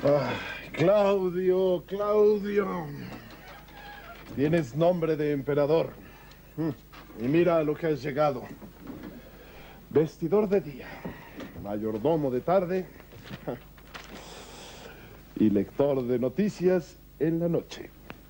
Claudio, Claudio. Tienes nombre de emperador. Y mira a lo que has llegado. Vestidor de día, mayordomo de tarde y lector de noticias en la noche.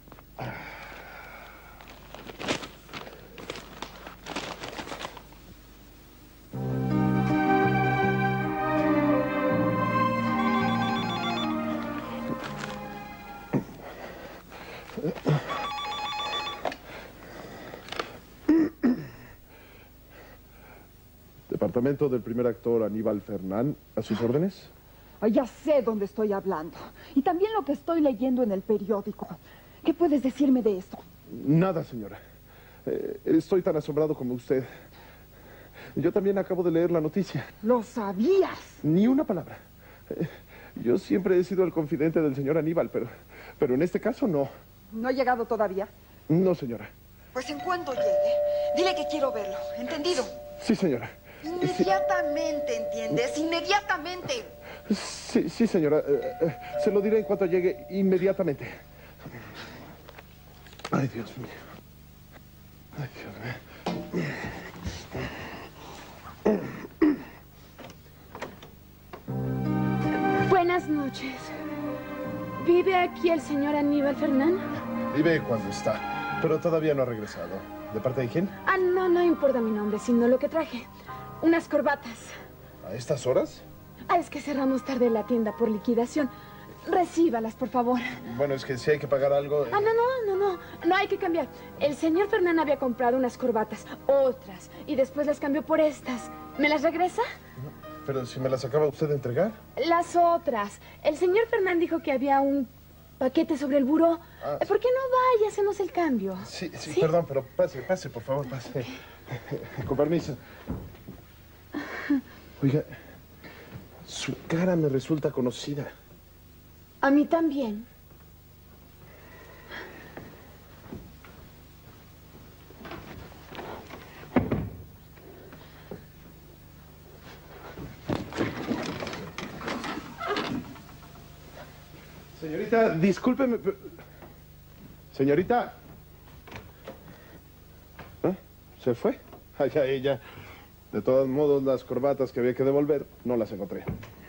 Departamento del primer actor Aníbal Fernán, ¿a sus órdenes? Ya sé dónde estoy hablando. Y también lo que estoy leyendo en el periódico. ¿Qué puedes decirme de esto? Nada, señora. Estoy tan asombrado como usted. Yo también acabo de leer la noticia. ¿Lo sabías? Ni una palabra. Yo siempre he sido el confidente del señor Aníbal, pero en este caso no. ¿No ha llegado todavía? No, señora. Pues en cuanto llegue, dile que quiero verlo. ¿Entendido? Sí, señora. Inmediatamente, ¿entiendes? Inmediatamente. Sí, señora. Se lo diré en cuanto llegue inmediatamente. Ay, Dios mío. Ay, Dios mío. Buenas noches. ¿Vive aquí el señor Aníbal Fernán? Vive cuando está, pero todavía no ha regresado. ¿De parte de quién? No importa mi nombre, sino lo que traje. Unas corbatas. ¿A estas horas? Es que cerramos tarde la tienda por liquidación. Recíbalas, por favor. Bueno, es que si hay que pagar algo... No hay que cambiar. El señor Fernán había comprado unas corbatas, otras, y después las cambió por estas. ¿Me las regresa? No, pero si me las acaba usted de entregar. Las otras. El señor Fernán dijo que había un paquete sobre el buró. ¿Por qué no va y hacemos el cambio? Sí, perdón, pero pase, por favor, pase. Con permiso. Oiga, su cara me resulta conocida. A mí también. Señorita, discúlpeme, pero... Señorita. ¿Se fue? Allá ella. De todos modos, las corbatas que había que devolver, no las encontré.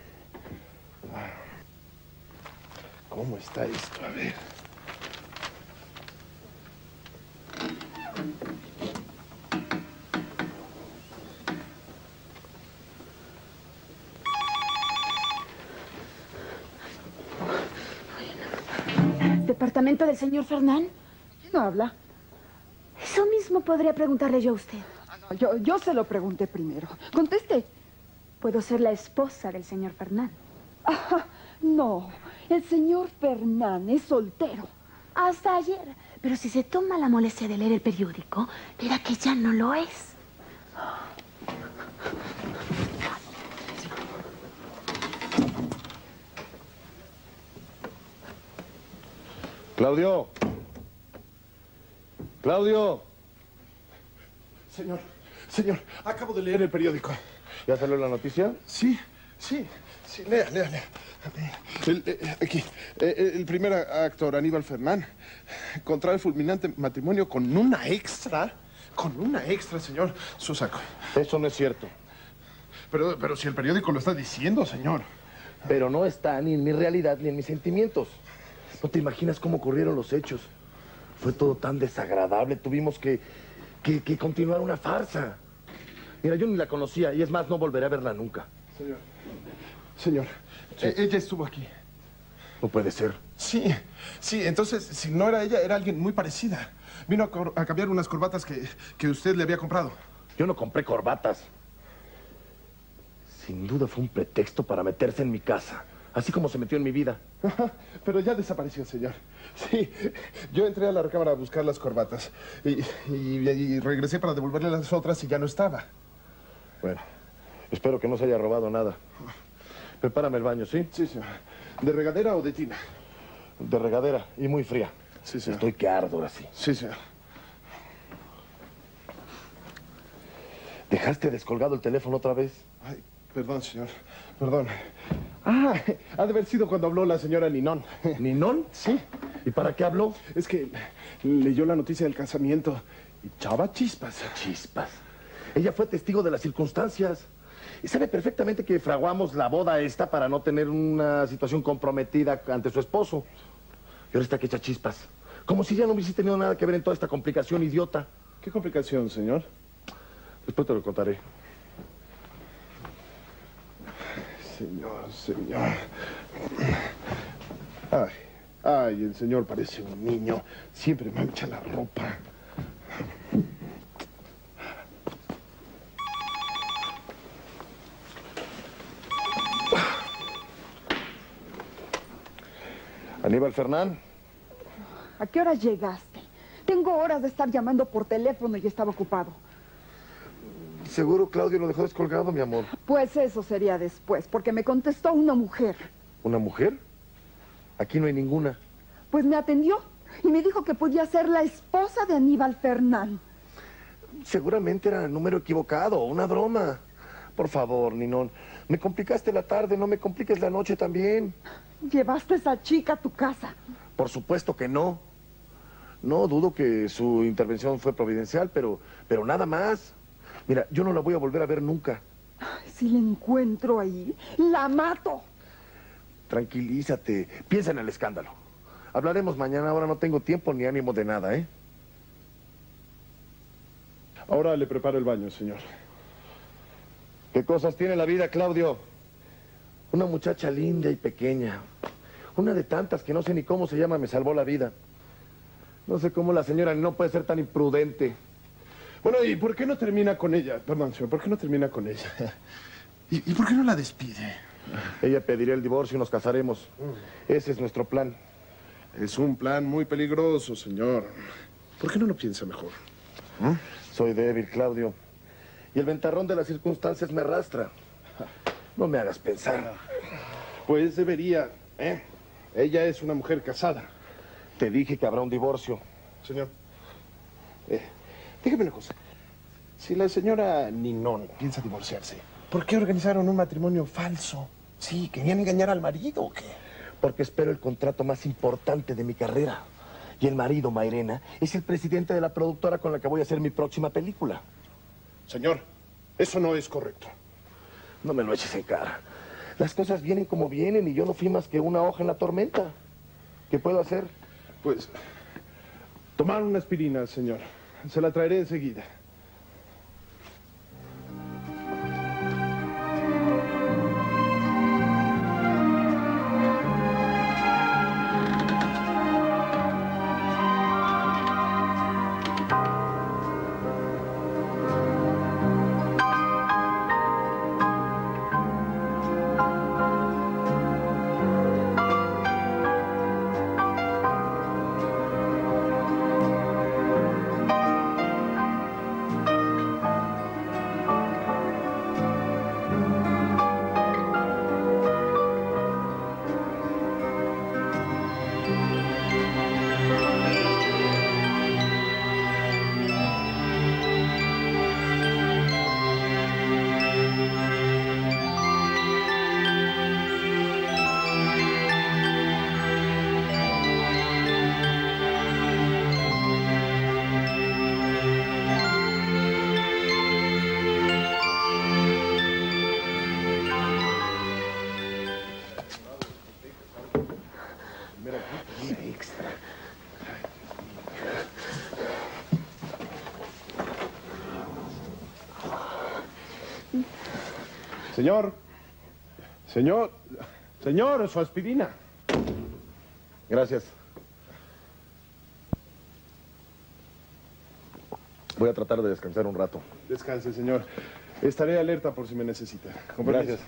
¿Cómo está esto? A ver. ¿Departamento del señor Fernán? ¿Quién habla? Eso mismo podría preguntarle yo a usted. Yo se lo pregunté primero. Conteste. Puedo ser la esposa del señor Fernán. No, el señor Fernán es soltero. Hasta ayer. Pero si se toma la molestia de leer el periódico, verá que ya no lo es. Claudio. Claudio. Señor, acabo de leer el periódico. ¿Ya salió la noticia? Sí, lea. Aquí, el primer actor, Aníbal Fernán, contrae fulminante matrimonio con una extra. Con una extra, señor Susaco. Eso no es cierto. Pero si el periódico lo está diciendo, señor. Pero no está ni en mi realidad ni en mis sentimientos. No te imaginas cómo ocurrieron los hechos. Fue todo tan desagradable. Tuvimos que continuar una farsa. Mira, yo ni la conocía y es más, no volveré a verla nunca. Señor, sí. Ella estuvo aquí. No puede ser. Sí, entonces, si no era ella, era alguien muy parecida. Vino a cambiar unas corbatas que usted le había comprado. Yo no compré corbatas. Sin duda fue un pretexto para meterse en mi casa. Así como se metió en mi vida. Pero ya desapareció, señor. Sí, yo entré a la recámara a buscar las corbatas. Y regresé para devolverle las otras y ya no estaba. Bueno, espero que no se haya robado nada. Prepárame el baño, ¿sí? Sí, señor. ¿De regadera o de tina? De regadera y muy fría. Sí, señor. Estoy que ardo ahora sí. Sí, señor. ¿Dejaste descolgado el teléfono otra vez? Ay, perdón, señor. Perdón. Ah, ha de haber sido cuando habló la señora Ninón. ¿Ninón? Sí. ¿Y para qué habló? Es que leyó la noticia del casamiento y echaba chispas. Chispas. Ella fue testigo de las circunstancias. Y sabe perfectamente que fraguamos la boda esta para no tener una situación comprometida ante su esposo. Y ahora está que echa chispas. Como si ya no hubiese tenido nada que ver en toda esta complicación idiota. ¿Qué complicación, señor? Después te lo contaré. Señor. Ay, el señor parece un niño. Siempre mancha la ropa. Aníbal Fernán. ¿A qué hora llegaste? Tengo horas de estar llamando por teléfono y estaba ocupado. Seguro Claudio lo dejó descolgado, mi amor. Pues eso sería después, porque me contestó una mujer. ¿Una mujer? Aquí no hay ninguna. Pues me atendió y me dijo que podía ser la esposa de Aníbal Fernán. Seguramente era el número equivocado, una broma. Por favor, Ninón, me complicaste la tarde, no me compliques la noche también. ¿Llevaste a esa chica a tu casa? Por supuesto que no. No dudo que su intervención fue providencial, pero nada más. Mira, yo no la voy a volver a ver nunca. Ay, si la encuentro ahí, la mato. Tranquilízate, piensa en el escándalo. Hablaremos mañana, ahora no tengo tiempo ni ánimo de nada, ¿eh? Ahora le preparo el baño, señor. ¿Qué cosas tiene la vida, Claudio? Una muchacha linda y pequeña. Una de tantas que no sé ni cómo se llama, me salvó la vida. No sé cómo la señora no puede ser tan imprudente. Bueno, ¿y por qué no termina con ella? Perdón, señor, ¿por qué no termina con ella? ¿Y por qué no la despide? Ella pedirá el divorcio y nos casaremos. Ese es nuestro plan. Es un plan muy peligroso, señor. ¿Por qué no lo piensa mejor? Soy débil, Claudio. Y el ventarrón de las circunstancias me arrastra. No me hagas pensar. Pues debería, ¿eh? Ella es una mujer casada. Te dije que habrá un divorcio. Señor, dígame una cosa. Si la señora Ninón piensa divorciarse, ¿por qué organizaron un matrimonio falso? Sí, ¿querían engañar al marido o qué? Porque espero el contrato más importante de mi carrera. Y el marido, Mairena, es el presidente de la productora con la que voy a hacer mi próxima película. Señor, eso no es correcto. No me lo eches en cara. Las cosas vienen como vienen y yo no fui más que una hoja en la tormenta. ¿Qué puedo hacer? Pues, tomar una aspirina, señor. Se la traeré enseguida. Señor, su aspirina. Gracias. Voy a tratar de descansar un rato. Descanse, señor. Estaré alerta por si me necesita. Con permiso. Gracias.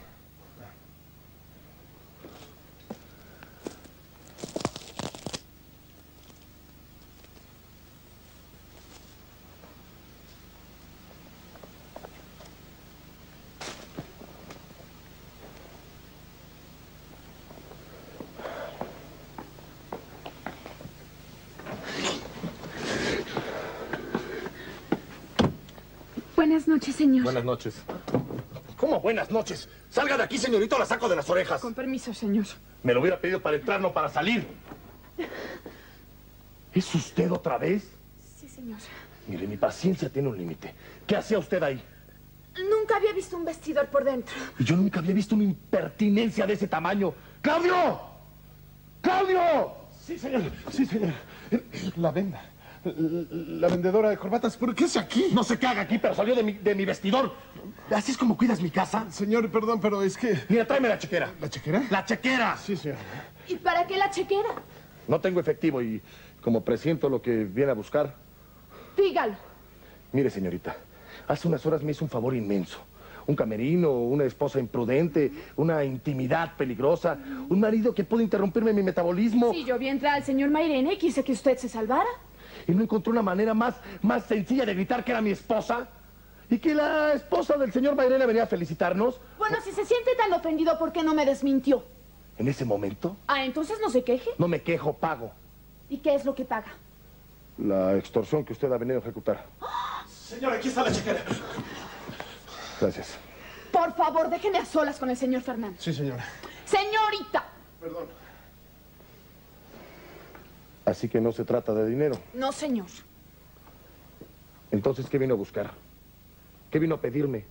Buenas noches, señor. Buenas noches. ¿Cómo buenas noches? Salga de aquí, señorito, la saco de las orejas. Con permiso, señor. Me lo hubiera pedido para entrar, no para salir. ¿Es usted otra vez? Sí, señor. Mire, mi paciencia tiene un límite. ¿Qué hacía usted ahí? Nunca había visto un vestidor por dentro. Y yo nunca había visto una impertinencia de ese tamaño. ¡Claudio! ¡Claudio! Sí, señor. Sí, señor. La venda. La vendedora de corbatas. ¿Por qué es aquí? No sé qué haga aquí, pero salió de mi vestidor. ¿Así es como cuidas mi casa? Señor, perdón, pero es que... Mira, tráeme la chequera. ¿La chequera? ¡La chequera! Sí, señor. ¿Y para qué la chequera? No tengo efectivo y como presiento lo que viene a buscar... Dígalo. Mire, señorita, hace unas horas me hizo un favor inmenso. Un camerino, una esposa imprudente, una intimidad peligrosa, un marido que pudo interrumpirme mi metabolismo. Sí, yo vi entrar al señor Mairena y quise que usted se salvara. Y no encontró una manera más sencilla de gritar que era mi esposa. Y que la esposa del señor Mairena venía a felicitarnos. Bueno, si se siente tan ofendido, ¿por qué no me desmintió? En ese momento, Ah, entonces no se queje. no me quejo, pago. ¿Y qué es lo que paga? La extorsión que usted ha venido a ejecutar. Señor, aquí está la chequera. Gracias. Por favor, déjeme a solas con el señor Fernando. Sí, señora. Señorita. Perdón. Así que no se trata de dinero. No, señor. Entonces, ¿qué vino a buscar? ¿Qué vino a pedirme?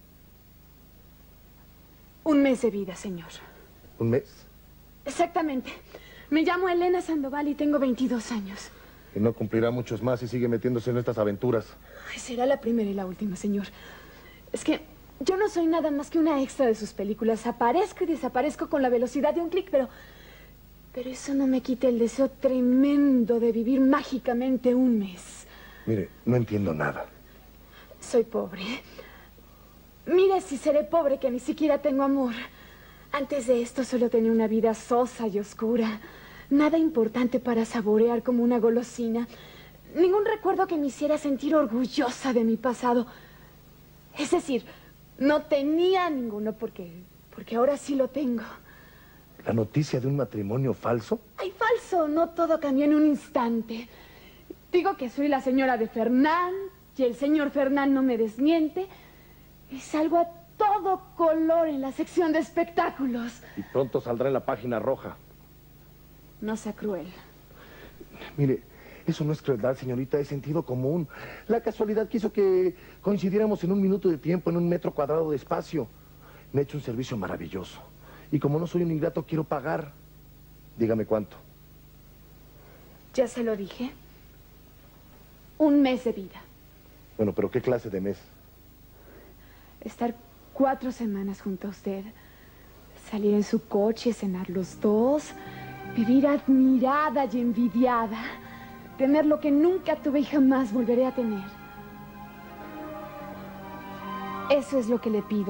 Un mes de vida, señor. ¿Un mes? Exactamente. Me llamo Elena Sandoval y tengo 22 años. Y no cumplirá muchos más y sigue metiéndose en estas aventuras. Ay, será la primera y la última, señor. Es que yo no soy nada más que una extra de sus películas. Aparezco y desaparezco con la velocidad de un clic, pero eso no me quita el deseo tremendo de vivir mágicamente un mes. Mire, no entiendo nada. Soy pobre. Mire si seré pobre que ni siquiera tengo amor. Antes de esto solo tenía una vida sosa y oscura. Nada importante para saborear como una golosina. Ningún recuerdo que me hiciera sentir orgullosa de mi pasado. Es decir, no tenía ninguno porque ahora sí lo tengo. ¿La noticia de un matrimonio falso? Ay, falso, no todo cambió en un instante. Digo que soy la señora de Fernán y el señor Fernán no me desmiente. Y salgo a todo color en la sección de espectáculos. Y pronto saldrá en la página roja. No sea cruel. Mire, eso no es crueldad, señorita, es sentido común. La casualidad quiso que coincidiéramos en un minuto de tiempo, en un metro cuadrado de espacio. Me ha hecho un servicio maravilloso. Y como no soy un ingrato, quiero pagar. Dígame cuánto. Ya se lo dije. Un mes de vida. Bueno, pero ¿qué clase de mes? Estar 4 semanas junto a usted. Salir en su coche, cenar los dos. Vivir admirada y envidiada. Tener lo que nunca tuve y jamás volveré a tener. Eso es lo que le pido.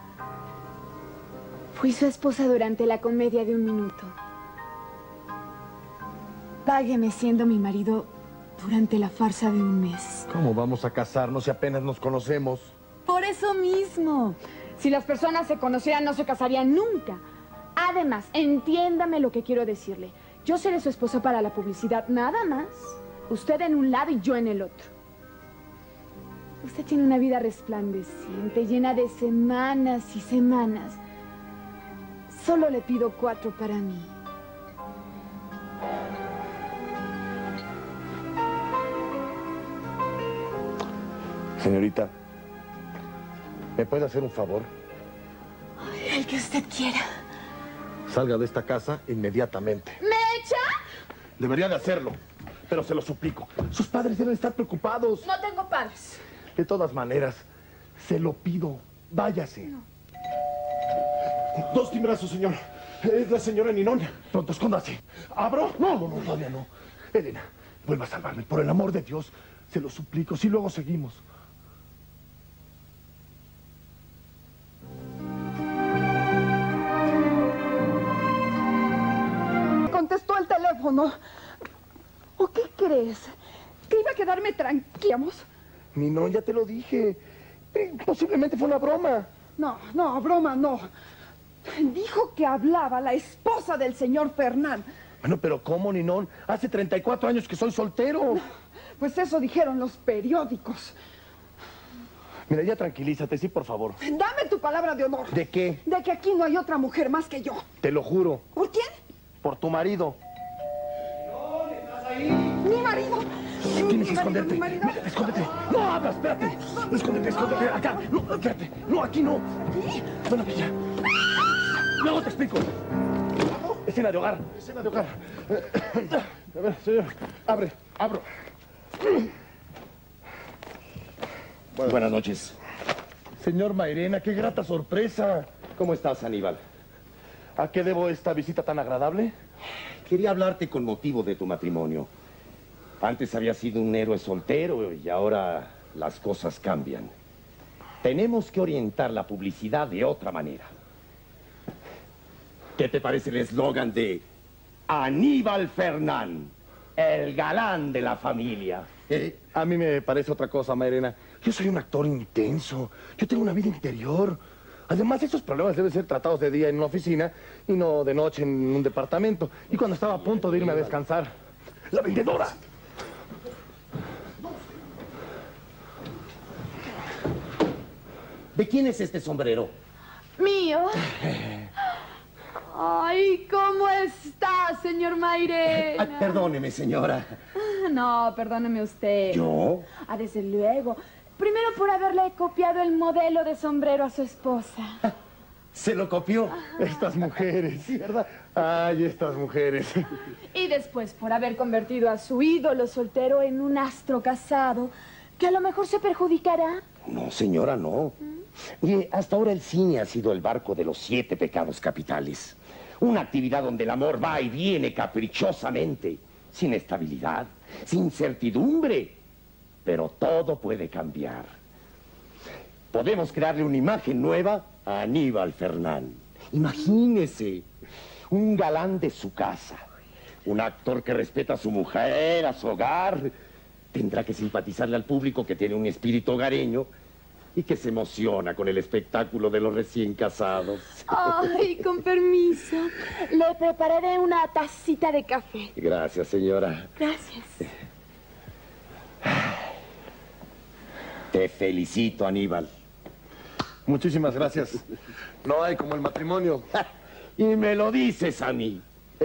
Fui su esposa durante la comedia de un minuto. Págueme siendo mi marido durante la farsa de un mes. ¿Cómo vamos a casarnos si apenas nos conocemos? Por eso mismo. Si las personas se conocieran, no se casarían nunca. Además, entiéndame lo que quiero decirle. Yo seré su esposa para la publicidad, nada más. Usted en un lado y yo en el otro. Usted tiene una vida resplandeciente, llena de semanas y semanas. Solo le pido 4 para mí. Señorita, ¿me puede hacer un favor? Ay, el que usted quiera. Salga de esta casa inmediatamente. ¿Me echa? Debería de hacerlo, pero se lo suplico. Sus padres deben estar preocupados. No tengo padres. De todas maneras, se lo pido. Váyase. No. 2 timbrazos, señor. Es la señora Ninón. Pronto, escóndase. ¿Abro? No, todavía no. Elena, vuelva a salvarme. Por el amor de Dios, se lo suplico. Si luego seguimos. Contestó el teléfono. ¿O qué crees? ¿Que iba a quedarme tranquilos? Ninón, ya te lo dije. Posiblemente fue una broma. No, broma no. Dijo que hablaba la esposa del señor Fernán. Bueno, pero ¿cómo, Ninón? Hace 34 años que soy soltero. Pues eso dijeron los periódicos. Mira, ya tranquilízate, sí, por favor. Dame tu palabra de honor. ¿De qué? De que aquí no hay otra mujer más que yo. Te lo juro. ¿Por quién? Por tu marido. Mi marido. Tienes que esconderte. Mi marido. Mira, escóndete. No abras, espérate. Escóndete, escóndete. Acá. No, espérate. No, aquí no. Ven aquí ya. Luego te explico. Escena de hogar. Escena de hogar. A ver, señor. Abre, abro. Buenas noches. Señor Mairena, qué grata sorpresa. ¿Cómo estás, Aníbal? ¿A qué debo esta visita tan agradable? Quería hablarte con motivo de tu matrimonio. Antes habías sido un héroe soltero y ahora las cosas cambian. Tenemos que orientar la publicidad de otra manera. ¿Qué te parece el eslogan de Aníbal Fernán, el galán de la familia? A mí me parece otra cosa, Mairena. Yo soy un actor intenso. Yo tengo una vida interior. Además, esos problemas deben ser tratados de día en una oficina y no de noche en un departamento. Y cuando estaba a punto de irme a descansar, ¡la vendedora! ¿De quién es este sombrero? ¿Mío? Ay, ¿cómo está, señor Mairena? Perdóneme, señora. No, perdóneme usted. ¿Yo? Ah, desde luego. Primero por haberle copiado el modelo de sombrero a su esposa. ¿Se lo copió? Estas mujeres, ¿verdad? Ay, estas mujeres. Y después por haber convertido a su ídolo soltero en un astro casado, que a lo mejor se perjudicará. No, señora, no. Y hasta ahora el cine ha sido el barco de los 7 pecados capitales. Una actividad donde el amor va y viene caprichosamente, sin estabilidad, sin certidumbre. Pero todo puede cambiar. Podemos crearle una imagen nueva a Aníbal Fernán. Imagínese, un galán de su casa, un actor que respeta a su mujer, a su hogar. Tendrá que simpatizarle al público que tiene un espíritu hogareño y que se emociona con el espectáculo de los recién casados. Ay, con permiso. Le prepararé una tacita de café. Gracias, señora. Gracias. Te felicito, Aníbal. Muchísimas gracias. No hay como el matrimonio. Y me lo dices a mí.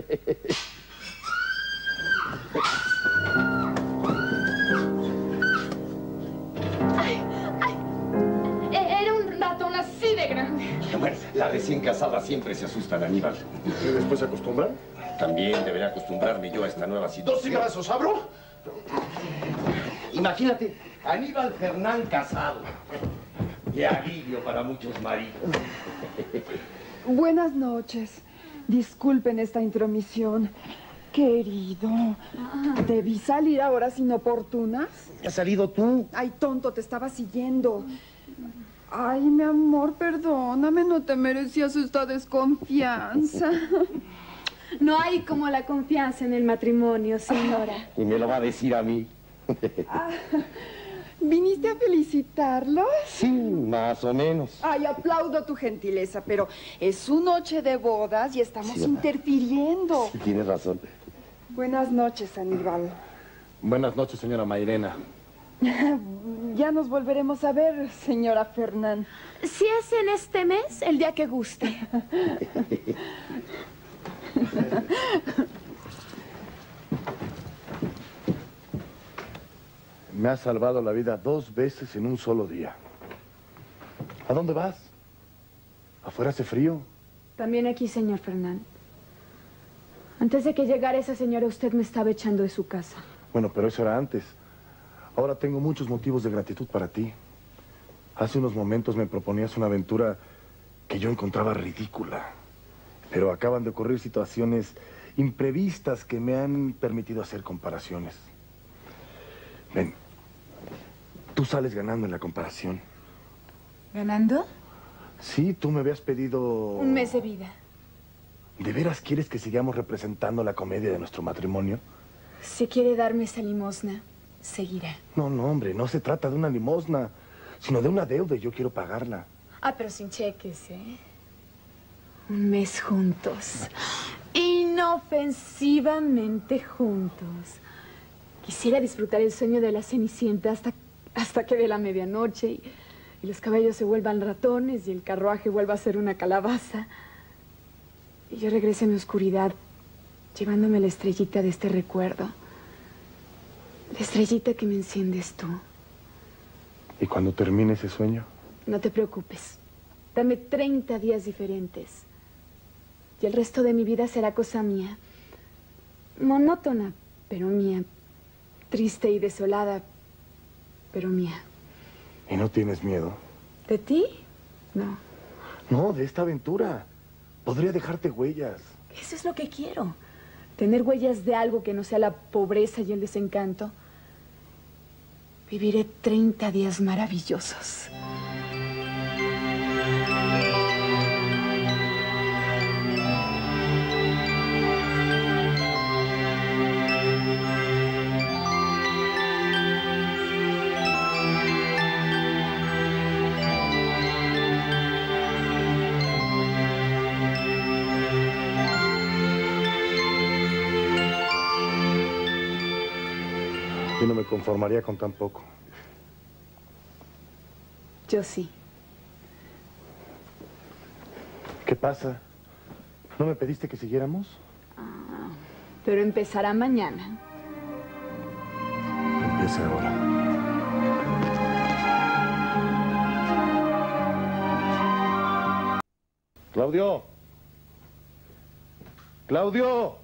Era un ratón así de grande. Bueno, la recién casada siempre se asustan, Aníbal. ¿Y después se acostumbran? También deberé acostumbrarme yo a esta nueva situación. ¿Dos cigarrazos abro? Imagínate, Aníbal Fernán casado. Qué alivio para muchos maridos. Buenas noches. Disculpen esta intromisión. Querido, ¿debí salir a horas inoportunas? ¿Has salido tú? Ay, tonto, te estaba siguiendo. Ay, mi amor, perdóname, no te merecías esta desconfianza. No hay como la confianza en el matrimonio, señora. Y me lo va a decir a mí. ¿Viniste a felicitarlos? Sí, más o menos. Ay, aplaudo tu gentileza, pero es su noche de bodas y estamos Sí, interfiriendo. Sí, tienes razón. Buenas noches, Aníbal. Buenas noches, señora Mairena. Ya nos volveremos a ver, señora Fernán. Si es en este mes, el día que guste. Me has salvado la vida 2 veces en un solo día. ¿A dónde vas? ¿Afuera hace frío? También aquí, señor Fernán. Antes de que llegara esa señora, usted me estaba echando de su casa. Bueno, pero eso era antes. Ahora tengo muchos motivos de gratitud para ti. Hace unos momentos me proponías una aventura que yo encontraba ridícula. Pero acaban de ocurrir situaciones imprevistas que me han permitido hacer comparaciones. Ven, tú sales ganando en la comparación. ¿Ganando? Sí, tú me habías pedido... Un mes de vida. ¿De veras quieres que sigamos representando la comedia de nuestro matrimonio? Si quiere darme esa limosna, seguirá. No, no, hombre, no se trata de una limosna, sino de una deuda y yo quiero pagarla. Ah, pero sin cheques, ¿eh? Un mes juntos. Inofensivamente juntos. Quisiera disfrutar el sueño de la Cenicienta hasta que dé la medianoche y los caballos se vuelvan ratones y el carruaje vuelva a ser una calabaza. Y yo regrese a mi oscuridad, llevándome la estrellita de este recuerdo. La estrellita que me enciendes tú. ¿Y cuando termine ese sueño? No te preocupes. Dame 30 días diferentes. Y el resto de mi vida será cosa mía. Monótona, pero mía. Triste y desolada, pero mía. ¿Y no tienes miedo? ¿De ti? No. No, de esta aventura. Podría dejarte huellas. Eso es lo que quiero. Tener huellas de algo que no sea la pobreza y el desencanto. Viviré 30 días maravillosos. Yo no me conformaría con tan poco. Yo sí. ¿Qué pasa? ¿No me pediste que siguiéramos? Pero empezará mañana. Empieza ahora. ¡Claudio! ¡Claudio!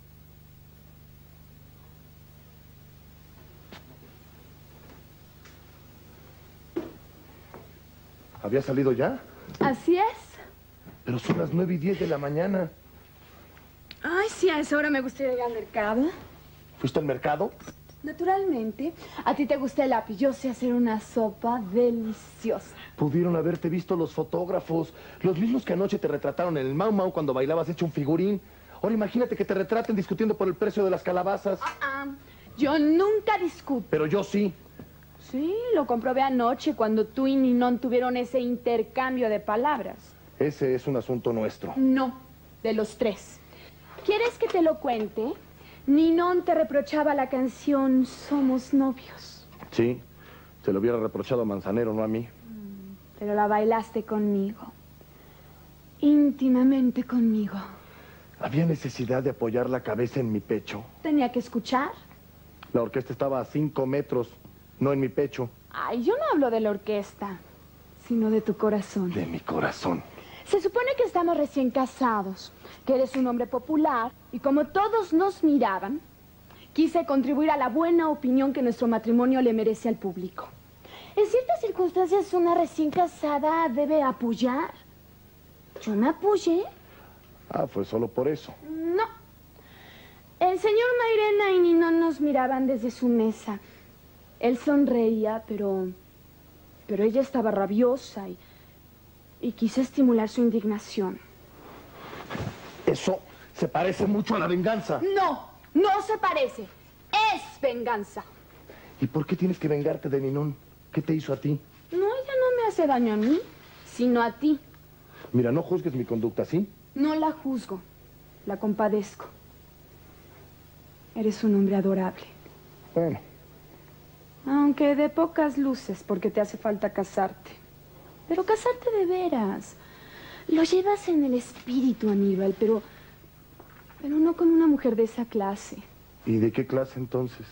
¿Había salido ya? Así es. Pero son las 9:10 de la mañana. Ay, sí, a esa hora me gustaría ir al mercado. ¿Fuiste al mercado? Naturalmente. A ti te gusta el apio. Yo sé hacer una sopa deliciosa. Pudieron haberte visto los fotógrafos, los mismos que anoche te retrataron en el Mau Mau cuando bailabas hecho un figurín. Ahora imagínate que te retraten discutiendo por el precio de las calabazas. Yo nunca discuto. Pero yo sí. Sí, lo comprobé anoche cuando tú y Ninón tuvieron ese intercambio de palabras. Ese es un asunto nuestro. No, de los tres. ¿Quieres que te lo cuente? Ninón te reprochaba la canción Somos novios. Sí, se lo hubiera reprochado a Manzanero, no a mí. Pero la bailaste conmigo. Íntimamente conmigo. Había necesidad de apoyar la cabeza en mi pecho. Tenía que escuchar. La orquesta estaba a 5 metros, no en mi pecho. Ay, yo no hablo de la orquesta, sino de tu corazón. De mi corazón. Se supone que estamos recién casados, que eres un hombre popular, y como todos nos miraban, quise contribuir a la buena opinión que nuestro matrimonio le merece al público. En ciertas circunstancias, una recién casada debe apoyar. Yo me apoyé. Ah, fue solo por eso. No. El señor Mairena y Ninón nos miraban desde su mesa. Él sonreía, pero ella estaba rabiosa y quise estimular su indignación. Eso se parece mucho a la venganza. No, no se parece. Es venganza. ¿Y por qué tienes que vengarte de Ninón? ¿Qué te hizo a ti? No, ella no me hace daño a mí, sino a ti. Mira, no juzgues mi conducta, ¿sí? No la juzgo, la compadezco. Eres un hombre adorable. Bueno. Aunque de pocas luces, porque te hace falta casarte. Pero casarte de veras. Lo llevas en el espíritu, Aníbal, pero no con una mujer de esa clase. ¿Y de qué clase entonces?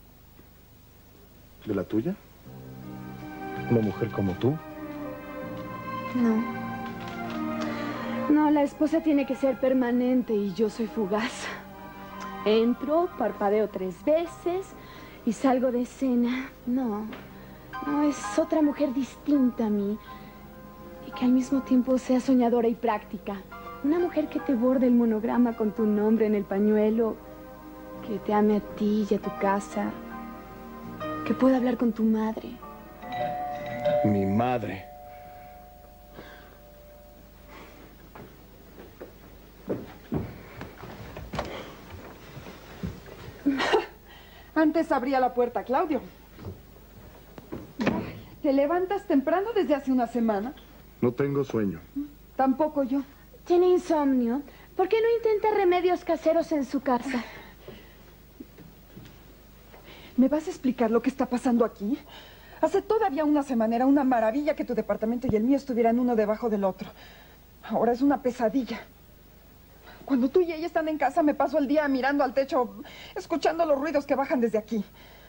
¿De la tuya? ¿Una mujer como tú? No. No, la esposa tiene que ser permanente y yo soy fugaz. Entro, parpadeo 3 veces y salgo de escena. No, es otra mujer distinta a mí y que al mismo tiempo sea soñadora y práctica. Una mujer que te borde el monograma con tu nombre en el pañuelo, que te ame a ti y a tu casa, que pueda hablar con tu madre. Mi madre. Antes abría la puerta, Claudio. Ay, ¿te levantas temprano desde hace una semana? No tengo sueño. Tampoco yo. ¿Tiene insomnio? ¿Por qué no intenta remedios caseros en su casa? ¿Me vas a explicar lo que está pasando aquí? Hace todavía una semana era una maravilla que tu departamento y el mío estuvieran uno debajo del otro. Ahora es una pesadilla. Cuando tú y ella están en casa, me paso el día mirando al techo, escuchando los ruidos que bajan desde aquí.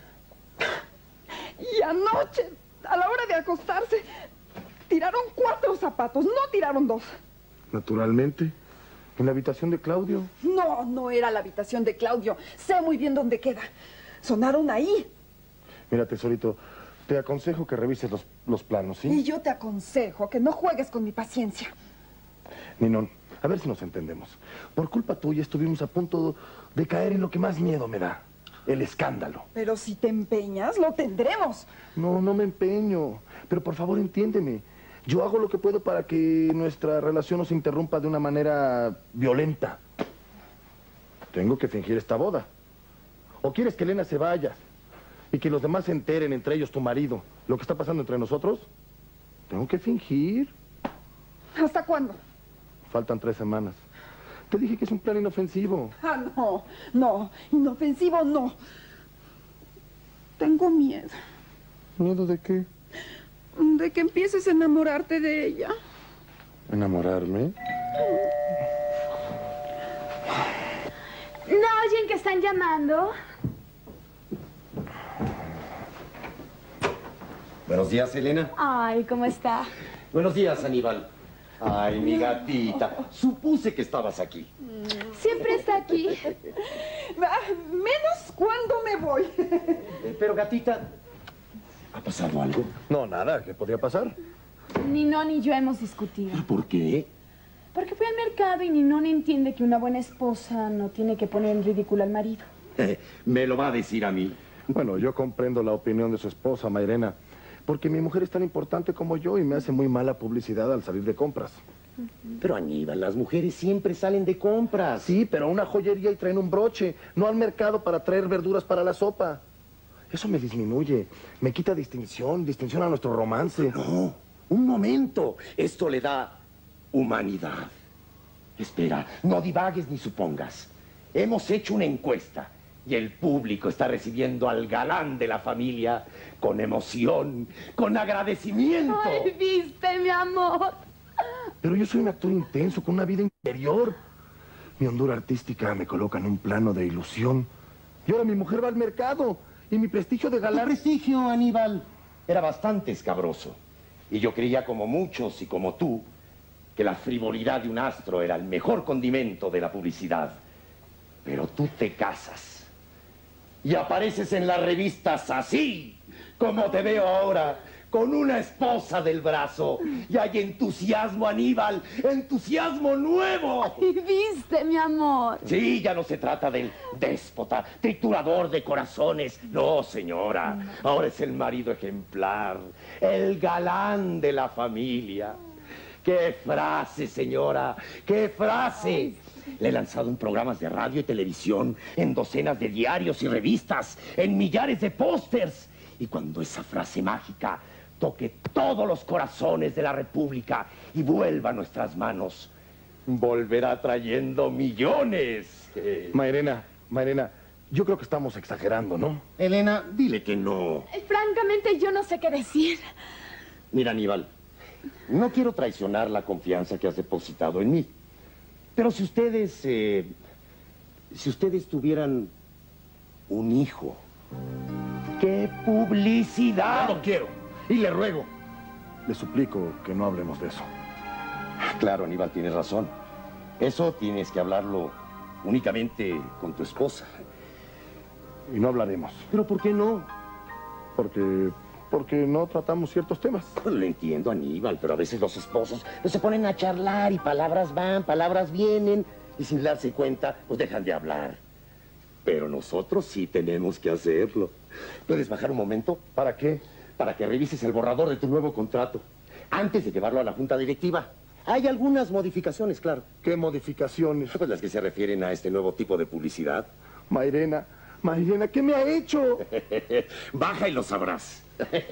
Y anoche, a la hora de acostarse, tiraron 4 zapatos, no tiraron 2. Naturalmente. ¿En la habitación de Claudio? No, no era la habitación de Claudio. Sé muy bien dónde queda. Sonaron ahí. Mira, tesorito, te aconsejo que revises los planos, ¿sí? Y yo te aconsejo que no juegues con mi paciencia. Ninón, a ver si nos entendemos. Por culpa tuya estuvimos a punto de caer en lo que más miedo me da. El escándalo. Pero si te empeñas, lo tendremos. No, no me empeño. Pero por favor, entiéndeme. Yo hago lo que puedo para que nuestra relación no se interrumpa de una manera violenta. Tengo que fingir esta boda. ¿O quieres que Elena se vaya y que los demás se enteren, entre ellos tu marido, lo que está pasando entre nosotros? Tengo que fingir. ¿Hasta cuándo? Faltan 3 semanas. Te dije que es un plan inofensivo. Ah, no, no, inofensivo no. Tengo miedo. ¿Miedo de qué? De que empieces a enamorarte de ella. ¿Enamorarme? ¿No oyen que están llamando? Buenos días, Elena. Ay, ¿cómo está? Buenos días, Aníbal. Ay, mi gatita. Supuse que estabas aquí. Siempre está aquí. Menos cuando me voy. Pero, gatita, ¿ha pasado algo? No, nada. ¿Qué podría pasar? Ninón y yo hemos discutido. ¿Por qué? Porque fui al mercado y Ninón entiende que una buena esposa no tiene que poner en ridículo al marido. Me lo va a decir a mí. Bueno, yo comprendo la opinión de su esposa, Mairena, porque mi mujer es tan importante como yo y me hace muy mala publicidad al salir de compras. Pero, Aníbal, las mujeres siempre salen de compras. Sí, pero a una joyería y traen un broche, no al mercado para traer verduras para la sopa. Eso me disminuye, me quita distinción a nuestro romance. No, un momento. Esto le da humanidad. Espera, no divagues ni supongas. Hemos hecho una encuesta y el público está recibiendo al galán de la familia con emoción, con agradecimiento. Ay, viste, mi amor. Pero yo soy un actor intenso, con una vida interior. Mi hondura artística me coloca en un plano de ilusión. Y ahora mi mujer va al mercado y mi prestigio de Tu galán... prestigio, Aníbal, era bastante escabroso. Y yo creía, como muchos y como tú, que la frivolidad de un astro era el mejor condimento de la publicidad. Pero tú te casas y apareces en las revistas así, como te veo ahora, con una esposa del brazo. Y hay entusiasmo, Aníbal, entusiasmo nuevo. Ay, viste, mi amor. Sí, ya no se trata del déspota, triturador de corazones. No, señora. Ahora es el marido ejemplar, el galán de la familia. ¡Qué frase, señora! ¡Qué frase! Le he lanzado en programas de radio y televisión, en docenas de diarios y revistas, en millares de pósters. Y cuando esa frase mágica toque todos los corazones de la República y vuelva a nuestras manos, volverá trayendo millones. Mairena, yo creo que estamos exagerando, ¿no? Elena, dile que no. Francamente, yo no sé qué decir. Mira, Aníbal, no quiero traicionar la confianza que has depositado en mí. Pero si ustedes tuvieran un hijo, ¡qué publicidad! No quiero. Y le ruego. Le suplico que no hablemos de eso. Claro, Aníbal, tienes razón. Eso tienes que hablarlo únicamente con tu esposa. Y no hablaremos. ¿Pero por qué no? Porque no tratamos ciertos temas. Pues lo entiendo, Aníbal, pero a veces los esposos pues, se ponen a charlar y palabras van, palabras vienen, y sin darse cuenta, pues dejan de hablar. Pero nosotros sí tenemos que hacerlo. ¿Puedes bajar un momento? ¿Para qué? Para que revises el borrador de tu nuevo contrato, antes de llevarlo a la junta directiva. Hay algunas modificaciones, claro. ¿Qué modificaciones? Pues las que se refieren a este nuevo tipo de publicidad. Mairena, ¿qué me ha hecho? Baja y lo sabrás.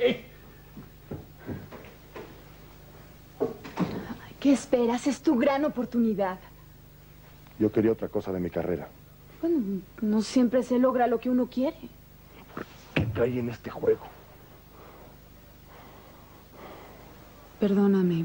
¿Qué esperas? Es tu gran oportunidad. Yo quería otra cosa de mi carrera. Bueno, no siempre se logra lo que uno quiere. ¿Qué caí en este juego? Perdóname.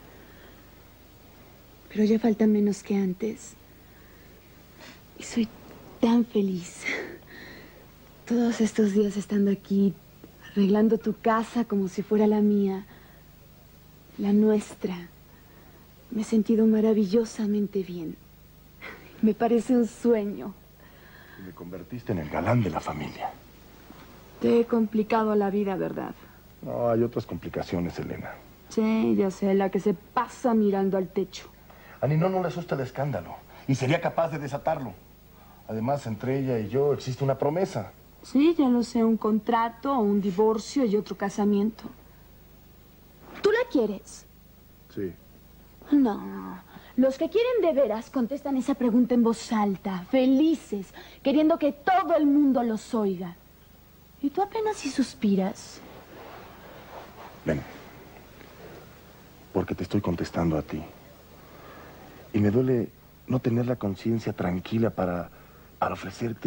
Pero ya falta menos que antes. Y soy tan feliz. Todos estos días estando aquí, arreglando tu casa como si fuera la mía. La nuestra. Me he sentido maravillosamente bien. Me parece un sueño. Me convertiste en el galán de la familia. Te he complicado la vida, ¿verdad? No, hay otras complicaciones, Elena. Sí, ya sé, la que se pasa mirando al techo. A Ninón no le asusta el escándalo y sería capaz de desatarlo. Además, entre ella y yo existe una promesa. Sí, ya lo sé, un contrato, un divorcio y otro casamiento. ¿Tú la quieres? Sí. No. Los que quieren de veras contestan esa pregunta en voz alta, felices, queriendo que todo el mundo los oiga. Y tú apenas si suspiras. Ven. Porque te estoy contestando a ti. Y me duele no tener la conciencia tranquila para ofrecerte...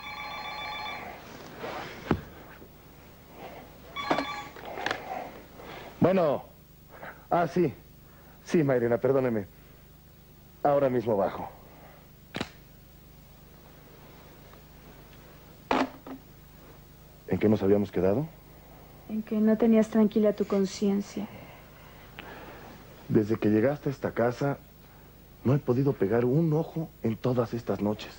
Bueno. Ah, sí. Sí, Mayrena, perdóneme. Ahora mismo bajo. ¿En qué nos habíamos quedado? En que no tenías tranquila tu conciencia. Desde que llegaste a esta casa, no he podido pegar un ojo en todas estas noches.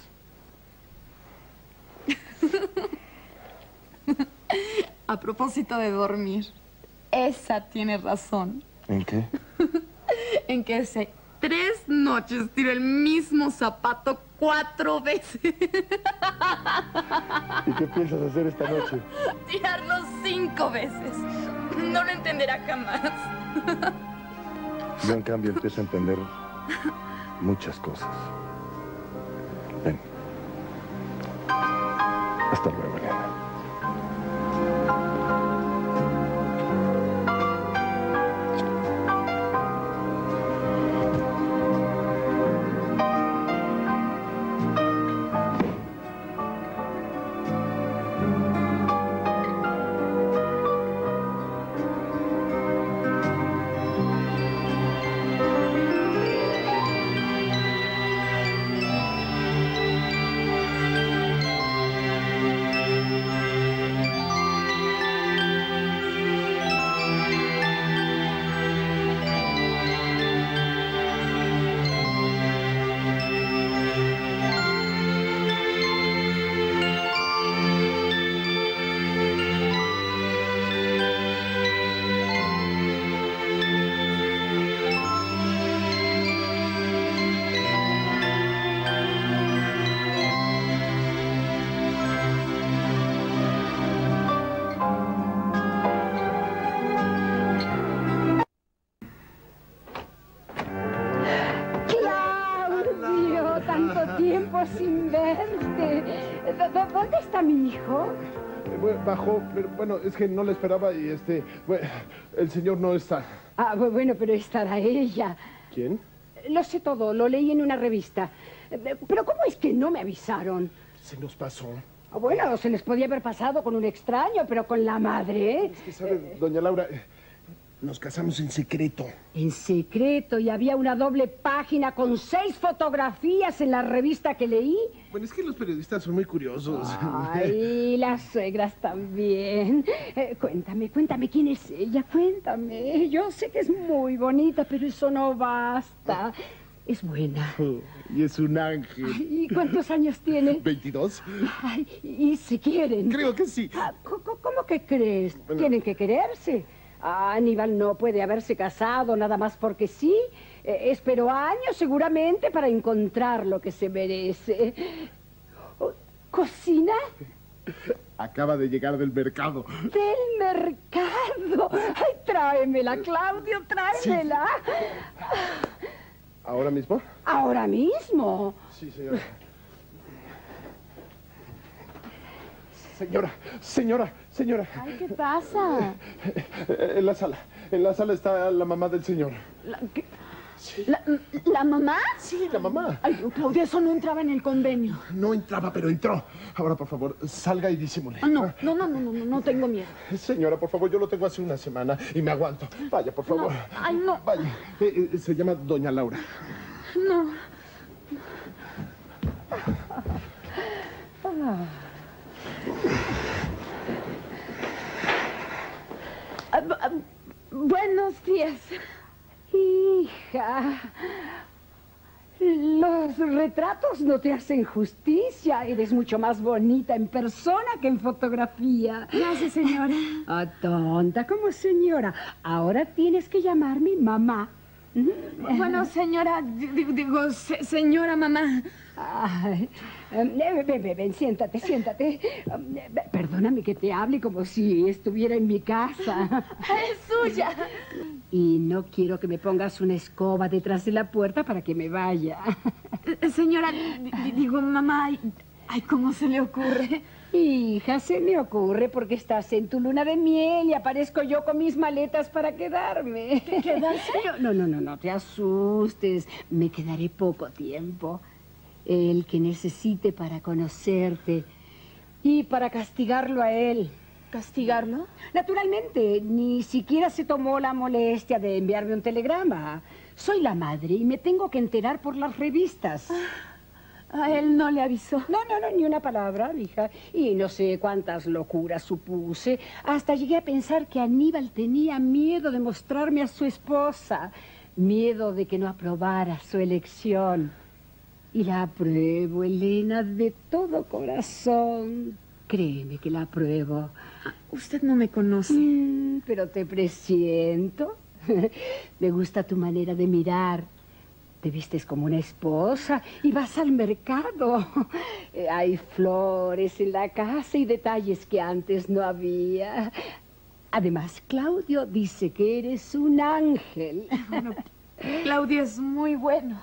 A propósito de dormir, esa tiene razón. ¿En qué? En que hace 3 noches tiro el mismo zapato 4 veces. ¿Y qué piensas hacer esta noche? Tirarlo 5 veces. No lo entenderá jamás. Yo, en cambio, empiezo a entender muchas cosas. Ven. Hasta luego, Elena. Sin verte. ¿Dónde está mi hijo? Bajó, pero bueno, es que no la esperaba y bueno, el señor no está. Ah, bueno, pero estará ella. ¿Quién? Lo sé todo, lo leí en una revista. Pero ¿cómo es que no me avisaron? Se nos pasó. Bueno, se les podía haber pasado con un extraño, pero con la madre. Es que sabe, doña Laura, nos casamos en secreto. En secreto, y había una doble página con 6 fotografías en la revista que leí. Bueno, es que los periodistas son muy curiosos. Ay, las suegras también. Cuéntame quién es ella, cuéntame. Yo sé que es muy bonita, pero eso no basta. Es buena. Y es un ángel. Ay, ¿y cuántos años tiene? 22. Ay, ¿y se quieren? Creo que sí. ¿Cómo que crees? Bueno. Tienen que quererse. Aníbal no puede haberse casado nada más porque sí. Esperó años seguramente para encontrar lo que se merece. ¿Cocina? Acaba de llegar del mercado. ¿Del mercado? Ay, tráemela, Claudio, tráemela. Sí. ¿Ahora mismo? ¿Ahora mismo? Sí, señora. Señora. Ay, ¿qué pasa? En la sala está la mamá del señor. ¿Qué? Sí. ¿La mamá? Sí, la mamá. Ay, Claudia, eso no entraba en el convenio. No entraba, pero entró. Ahora, por favor, salga y disimule. No tengo miedo. Señora, por favor, yo lo tengo hace una semana y me aguanto. Vaya, por favor. Ay, no. Vaya. Se llama Doña Laura. No. Buenos días. Hija, los retratos no te hacen justicia. Eres mucho más bonita en persona que en fotografía. Gracias, señora. Ah, tonta, como señora. Ahora tienes que llamarme mamá. Bueno, señora, señora mamá. Ay, ven, siéntate. Perdóname que te hable como si estuviera en mi casa. Es suya. Y no quiero que me pongas una escoba detrás de la puerta para que me vaya. Señora, mamá, ay, ¿cómo se le ocurre? Hija, se me ocurre porque estás en tu luna de miel y aparezco yo con mis maletas para quedarme. ¿Quedarse? No te asustes. Me quedaré poco tiempo. El que necesite para conocerte y para castigarlo a él. ¿Castigarlo? Naturalmente, ni siquiera se tomó la molestia de enviarme un telegrama. Soy la madre y me tengo que enterar por las revistas. A él no le avisó. No, ni una palabra, hija. Y no sé cuántas locuras supuse. Hasta llegué a pensar que Aníbal tenía miedo de mostrarme a su esposa. Miedo de que no aprobara su elección. Y la apruebo, Elena, de todo corazón. Créeme que la apruebo. Usted no me conoce. Pero te presiento. Me gusta tu manera de mirar. Te vistes como una esposa y vas al mercado. Hay flores en la casa y detalles que antes no había. Además, Claudio dice que eres un ángel. Bueno, Claudio es muy bueno.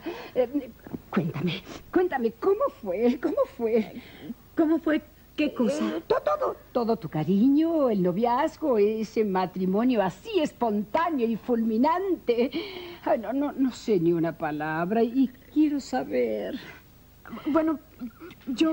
Cuéntame, ¿cómo fue? ¿Cómo fue? ¿Qué cosa? Todo tu cariño, el noviazgo, ese matrimonio así espontáneo y fulminante. Ay, no sé ni una palabra y quiero saber. Bueno, yo...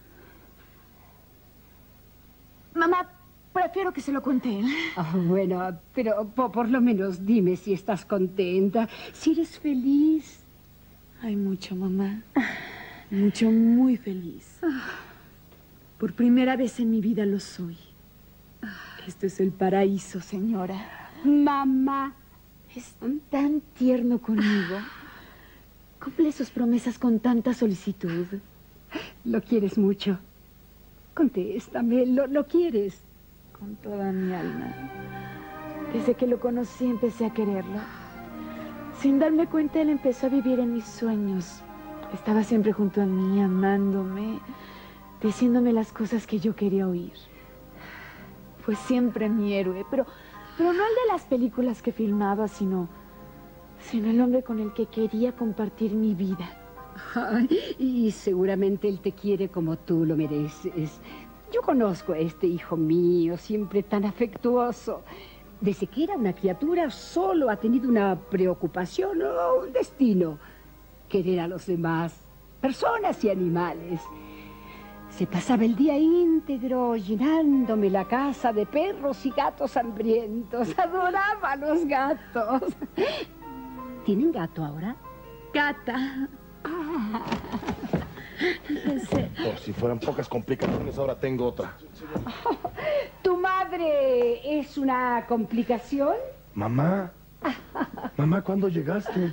Mamá, prefiero que se lo cuente él. Bueno, pero por lo menos dime si estás contenta, si eres feliz. Hay mucho, mamá. Mucho, muy feliz. Por primera vez en mi vida lo soy. Este es el paraíso, señora. Mamá. Es tan tierno conmigo. Cumple sus promesas con tanta solicitud. Lo quieres mucho. Contéstame, ¿lo quieres? Con toda mi alma. Desde que lo conocí empecé a quererlo. Sin darme cuenta, él empezó a vivir en mis sueños. Estaba siempre junto a mí, amándome, diciéndome las cosas que yo quería oír. Fue siempre mi héroe, pero no el de las películas que filmaba, sino el hombre con el que quería compartir mi vida. Ay, y seguramente él te quiere como tú lo mereces. Yo conozco a este hijo mío, siempre tan afectuoso. Desde que era una criatura, solo ha tenido una preocupación o un destino: querer a los demás, personas y animales. Se pasaba el día íntegro llenándome la casa de perros y gatos hambrientos. Adoraba a los gatos. ¿Tienen gato ahora? Gata. Por si fueran pocas complicaciones, ahora tengo otra. ¿Tu madre es una complicación? Mamá. Mamá, ¿cuándo llegaste?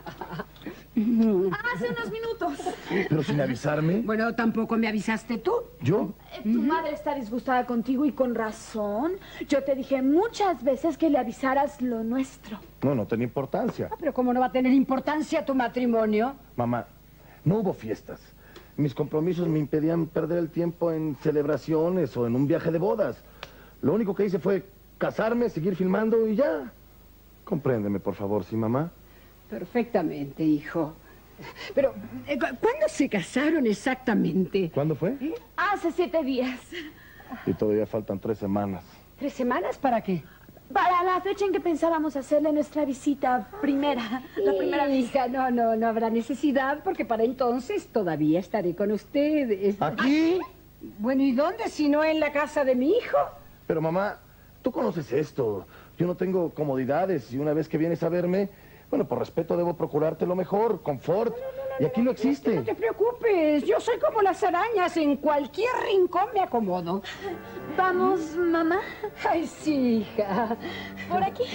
Hace unos minutos. Pero sin avisarme. Bueno, tampoco me avisaste tú. ¿Yo? Tu madre está disgustada contigo y con razón. Yo te dije muchas veces que le avisaras lo nuestro. No tenía importancia. Pero ¿cómo no va a tener importancia tu matrimonio? Mamá, no hubo fiestas. Mis compromisos me impedían perder el tiempo en celebraciones o en un viaje de bodas. Lo único que hice fue casarme, seguir filmando y ya. Compréndeme, por favor, ¿sí, mamá? Perfectamente, hijo. Pero, ¿cuándo se casaron exactamente? ¿Cuándo fue? Hace 7 días. Y todavía faltan 3 semanas. ¿3 semanas para qué? Para la fecha en que pensábamos hacerle nuestra visita primera, la primera Hija, no habrá necesidad, porque para entonces todavía estaré con ustedes. ¿Aquí? Bueno, ¿y dónde si no en la casa de mi hijo? Pero mamá, tú conoces esto. Yo no tengo comodidades y una vez que vienes a verme, bueno, por respeto debo procurarte lo mejor, confort. Y aquí no existe. No te preocupes, yo soy como las arañas, en cualquier rincón me acomodo. ¿Vamos, mamá? Ay, sí, hija. Por aquí.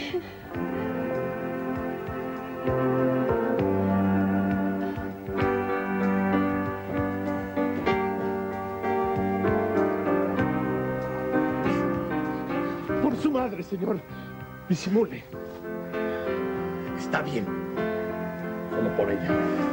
Por su madre, señor. Disimule. Está bien. Solo por ella.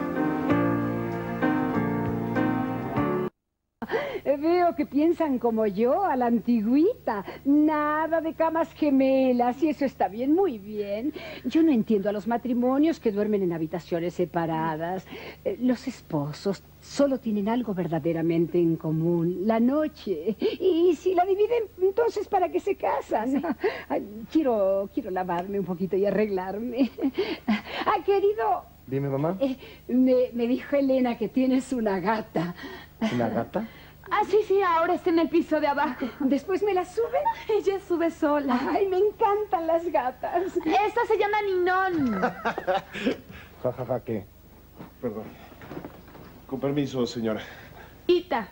Veo que piensan como yo, a la antigüita. Nada de camas gemelas, y eso está bien, muy bien. Yo no entiendo a los matrimonios que duermen en habitaciones separadas. Los esposos solo tienen algo verdaderamente en común, la noche. Y si la dividen, entonces, ¿para qué se casan? Ay, quiero lavarme un poquito y arreglarme. Querido... Dime, mamá. Me dijo Elena que tienes una gata. ¿Una gata? Ah, sí, ahora está en el piso de abajo. ¿Después me la sube? Ella sube sola. Ay, me encantan las gatas. Esta se llama Ninón. Ja, ¿qué? Perdón. Con permiso, señora. Ita,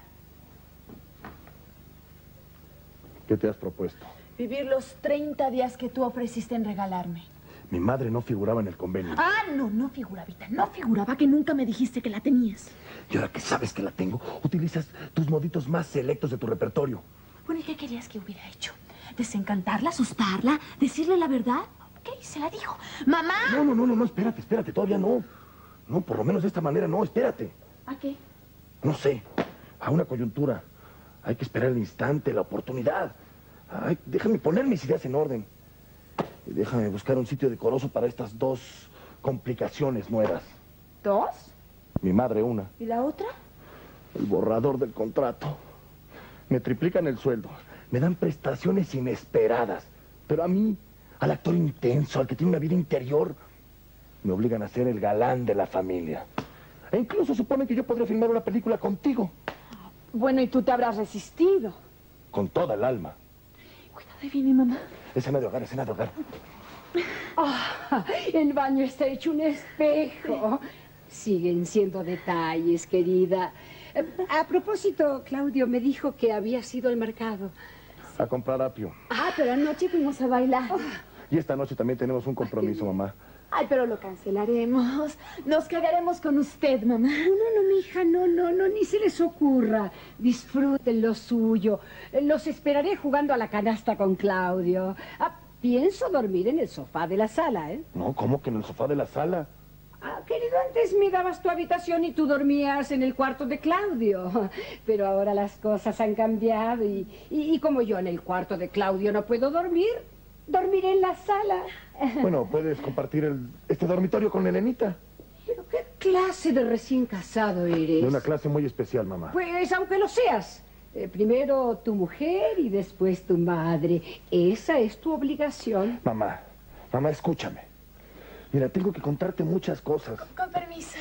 ¿Qué te has propuesto? vivir los 30 días que tú ofreciste en regalarme. Mi madre no figuraba en el convenio. Ah, no figuraba, Ita, no figuraba que nunca me dijiste que la tenías. Y ahora que sabes que la tengo, utilizas tus moditos más selectos de tu repertorio. Bueno, ¿y qué querías que hubiera hecho? ¿Desencantarla, asustarla, decirle la verdad? Ok, se la dijo. ¡Mamá! No, espérate, todavía no. No, por lo menos de esta manera no, espérate. ¿A qué? No sé, a una coyuntura. Hay que esperar el instante, la oportunidad. Ay, déjame poner mis ideas en orden. Y déjame buscar un sitio decoroso para estas dos complicaciones nuevas. ¿Dos? Mi madre una. ¿Y la otra? El borrador del contrato. Me triplican el sueldo. Me dan prestaciones inesperadas. Pero a mí, al actor intenso, al que tiene una vida interior, me obligan a ser el galán de la familia. E incluso suponen que yo podría filmar una película contigo. Bueno, y tú te habrás resistido. Con toda el alma. Cuidado, ahí viene mamá. Escena de hogar, escena de hogar. El baño está hecho un espejo. Siguen siendo detalles, querida. A propósito, Claudio me dijo que había sido al mercado. A comprar apio. Pero anoche fuimos a bailar. Y esta noche también tenemos un compromiso, mamá. Ay, pero lo cancelaremos. Nos quedaremos con usted, mamá. No, mija, no, ni se les ocurra. Disfruten lo suyo. Los esperaré jugando a la canasta con Claudio. Pienso dormir en el sofá de la sala, ¿eh? No, ¿cómo que en el sofá de la sala? Querido, antes me dabas tu habitación y tú dormías en el cuarto de Claudio. Pero ahora las cosas han cambiado y como yo en el cuarto de Claudio no puedo dormir, dormiré en la sala. Bueno, puedes compartir este dormitorio con Elenita. ¿Pero qué clase de recién casado eres? De una clase muy especial, mamá. Pues aunque lo seas. Primero tu mujer y después tu madre. Esa es tu obligación. Mamá, escúchame. Mira, tengo que contarte muchas cosas. Con permiso.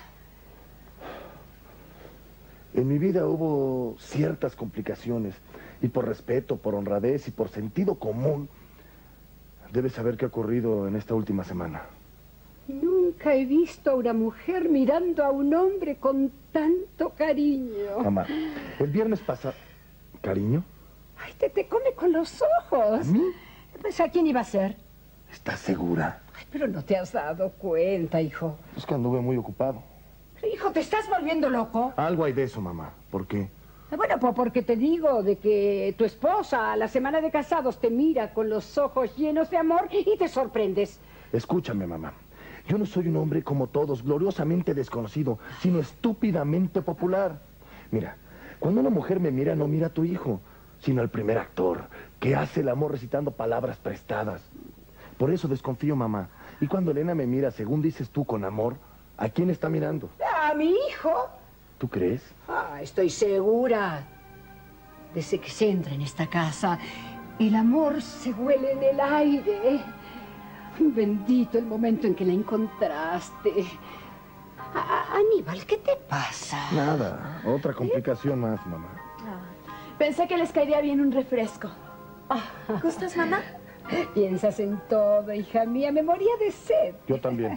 En mi vida hubo ciertas complicaciones. Y por respeto, por honradez y por sentido común, debes saber qué ha ocurrido en esta última semana. Nunca he visto a una mujer mirando a un hombre con tanto cariño. Mamá, el viernes pasado... ¿Cariño? Ay, te come con los ojos. ¿A mí? Pues, ¿a quién iba a ser? ¿Estás segura? Ay, pero no te has dado cuenta, hijo. Es que anduve muy ocupado. Pero, hijo, ¿te estás volviendo loco? Algo hay de eso, mamá. ¿Por qué? Bueno, pues porque te digo de que tu esposa a la semana de casados te mira con los ojos llenos de amor y te sorprendes. Escúchame, mamá. Yo no soy un hombre como todos, gloriosamente desconocido, sino estúpidamente popular. Mira, cuando una mujer me mira, no mira a tu hijo, sino al primer actor, que hace el amor recitando palabras prestadas. Por eso desconfío, mamá. Y cuando Elena me mira, según dices tú, con amor, ¿a quién está mirando? ¿A mi hijo? ¿Tú crees? Estoy segura. Desde que se entra en esta casa, El amor se huele en el aire. Bendito el momento en que la encontraste. Aníbal, ¿qué te pasa? Nada, otra complicación más, mamá. Pensé que les caería bien un refresco. ¿Gustas, mamá? Piensas en todo, hija mía. Me moría de sed. Yo también.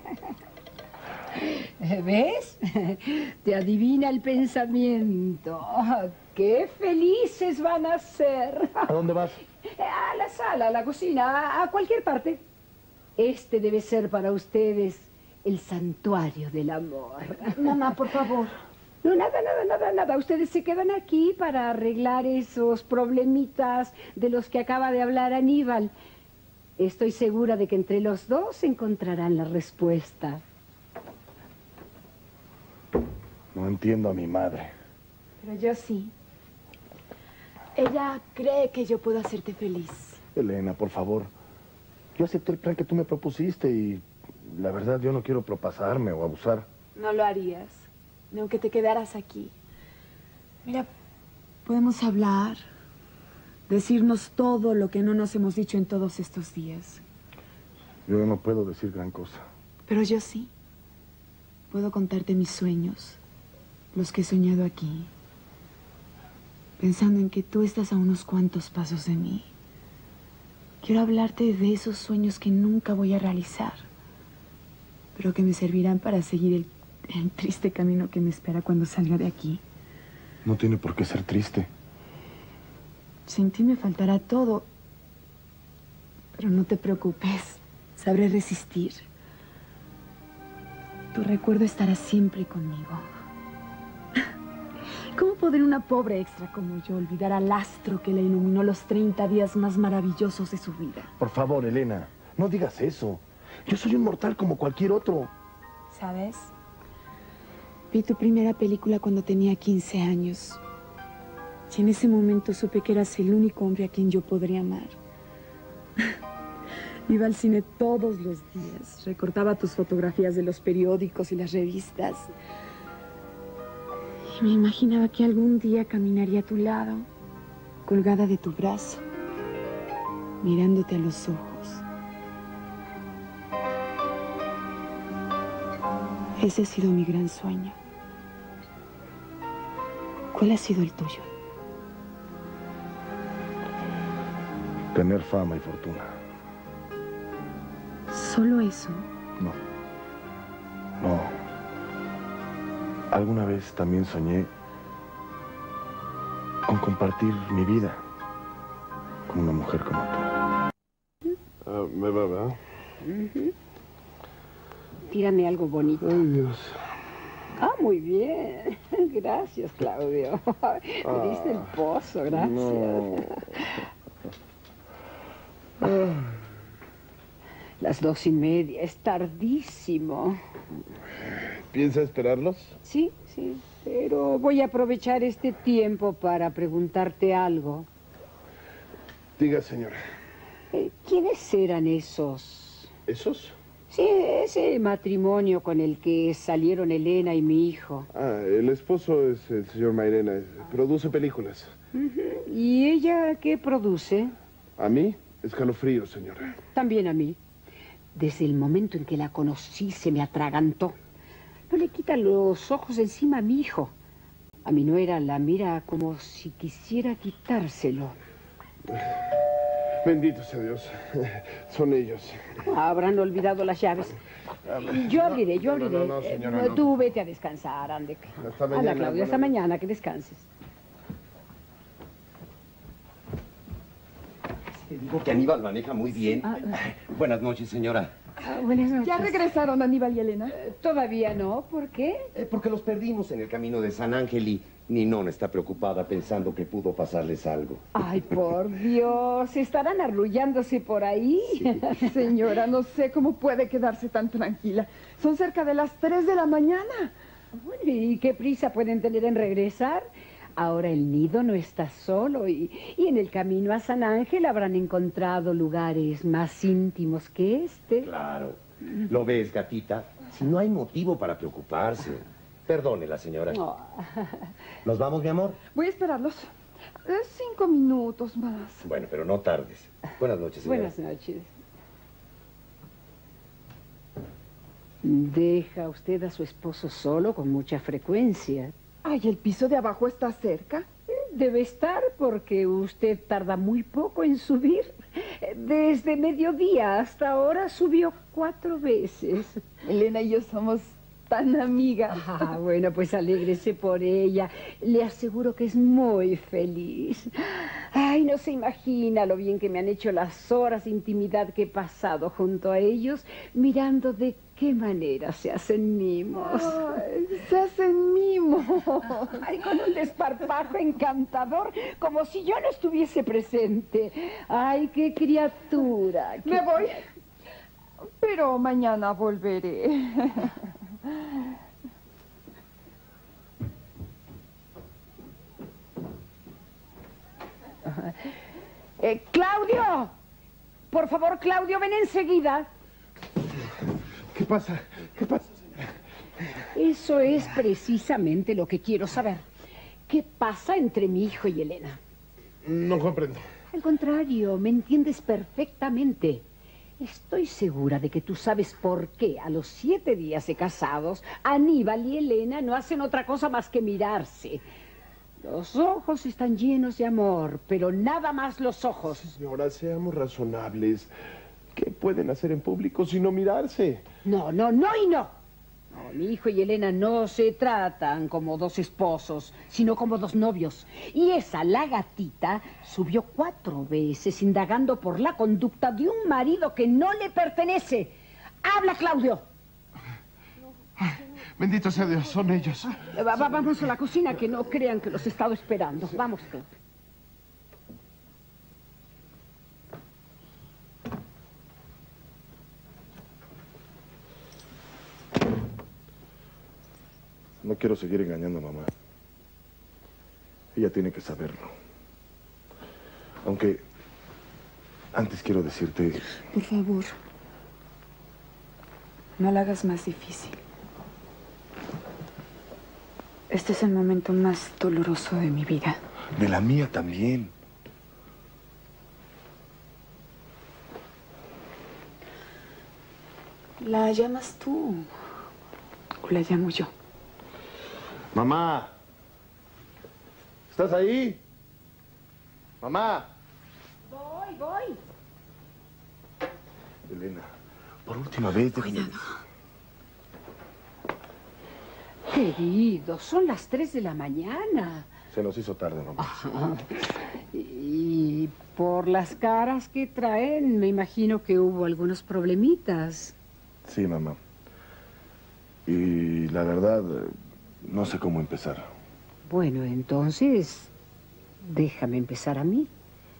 ¿Ves? Te adivina el pensamiento. ¡Qué felices van a ser! ¿A dónde vas? A la sala, a la cocina, a cualquier parte. Este debe ser para ustedes el santuario del amor. Mamá, por favor. No, nada. Ustedes se quedan aquí para arreglar esos problemitas de los que acaba de hablar Aníbal. Estoy segura de que entre los dos encontrarán la respuesta. No entiendo a mi madre. Pero yo sí. Ella cree que yo puedo hacerte feliz. Elena, por favor. Yo acepté el plan que tú me propusiste y la verdad yo no quiero propasarme o abusar. No lo harías, ni aunque te quedaras aquí. Mira, podemos hablar, decirnos todo lo que no nos hemos dicho en todos estos días. Yo no puedo decir gran cosa. Pero yo sí. Puedo contarte mis sueños, los que he soñado aquí, pensando en que tú estás a unos cuantos pasos de mí. Quiero hablarte de esos sueños que nunca voy a realizar, pero que me servirán para seguir el triste camino que me espera cuando salga de aquí. No tiene por qué ser triste. Sin ti me faltará todo, pero no te preocupes, sabré resistir. Tu recuerdo estará siempre conmigo. ¿Cómo podría una pobre extra como yo olvidar al astro que le iluminó los 30 días más maravillosos de su vida? Por favor, Elena, no digas eso. Yo soy un mortal como cualquier otro. ¿Sabes? Vi tu primera película cuando tenía 15 años. Y en ese momento supe que eras el único hombre a quien yo podría amar. Iba al cine todos los días. Recortaba tus fotografías de los periódicos y las revistas. Y me imaginaba que algún día caminaría a tu lado, colgada de tu brazo, mirándote a los ojos. Ese ha sido mi gran sueño. ¿Cuál ha sido el tuyo? Tener fama y fortuna. ¿Solo eso? No. Alguna vez también soñé con compartir mi vida con una mujer como tú. Me va, ¿verdad? Tírame algo bonito. Ay, Dios. Muy bien. Gracias, Claudio. Me diste el pozo, gracias. No. Las 2:30, es tardísimo. ¿Piensa esperarlos? Sí, pero voy a aprovechar este tiempo para preguntarte algo. Diga, señora. ¿Quiénes eran esos? ¿Esos? Sí, ese matrimonio con el que salieron Elena y mi hijo. El esposo es el señor Mairena. Produce películas. ¿Y ella qué produce? ¿A mí? Escalofríos, señora. También a mí. Desde el momento en que la conocí se me atragantó. No le quita los ojos encima a mi hijo. A mi nuera la mira como si quisiera quitárselo. Bendito sea Dios. Son ellos. Habrán olvidado las llaves. Yo abriré. No, señora, no. Tú vete a descansar, ande. Hasta mañana. Anda, Claudia, hasta mañana, que descanses. Te digo que Aníbal maneja muy bien. Buenas noches, señora. Buenas noches. ¿Ya regresaron Aníbal y Elena? Todavía no, ¿por qué? Porque los perdimos en el camino de San Ángel y Ninón está preocupada pensando que pudo pasarles algo. Ay, por Dios, ¿estarán arrullándose por ahí? Señora, no sé cómo puede quedarse tan tranquila. Son cerca de las 3 de la mañana. Bueno, ¿y qué prisa pueden tener en regresar? Ahora el nido no está solo y en el camino a San Ángel habrán encontrado lugares más íntimos que este. Claro. ¿Lo ves, gatita? Si no hay motivo para preocuparse. Perdone la señora. No. ¿Nos vamos, mi amor? Voy a esperarlos. 5 minutos más. Bueno, pero no tardes. Buenas noches, señora. Buenas noches. Deja usted a su esposo solo con mucha frecuencia. Ay, ¿el piso de abajo está cerca? Debe estar porque usted tarda muy poco en subir. Desde mediodía hasta ahora subió 4 veces. Elena y yo somos tan amigas. Ah, bueno, pues alégrese por ella. Le aseguro que es muy feliz. Ay, no se imagina lo bien que me han hecho las horas de intimidad que he pasado junto a ellos, mirando de qué manera se hacen mimos. Ay, se hacen mimos. Ay, con un desparpajo encantador, como si yo no estuviese presente. Ay, qué criatura. Me voy, pero mañana volveré. Claudio, por favor, Claudio, ven enseguida. ¿Qué pasa? ¿Qué pasa? Eso es precisamente lo que quiero saber. ¿Qué pasa entre mi hijo y Elena? No comprendo. Al contrario, me entiendes perfectamente. Estoy segura de que tú sabes por qué a los 7 días de casados, Aníbal y Elena no hacen otra cosa más que mirarse. Los ojos están llenos de amor, pero nada más los ojos. Señora, seamos razonables. ¿Qué pueden hacer en público sino mirarse? No, no, no y no. No, mi hijo y Elena no se tratan como 2 esposos, sino como 2 novios. Y esa, la gatita, subió 4 veces indagando por la conducta de un marido que no le pertenece. ¡Habla, Claudio! Ay, bendito sea Dios, son ellos. Vamos a la cocina, que no crean que los he estado esperando. Vamos, Claudio. No quiero seguir engañando a mamá. Ella tiene que saberlo. Aunque antes quiero decirte... Por favor, no la hagas más difícil. Este es el momento más doloroso de mi vida. De la mía también. ¿La llamas tú o la llamo yo? Mamá. ¿Estás ahí? Mamá. Voy. Elena, por última vez, déjame... Cuidado. Querido, son las 3 de la mañana. Se nos hizo tarde, mamá. Y por las caras que traen, me imagino que hubo algunos problemitas. Sí, mamá. Y la verdad, no sé cómo empezar. Bueno, entonces, déjame empezar a mí.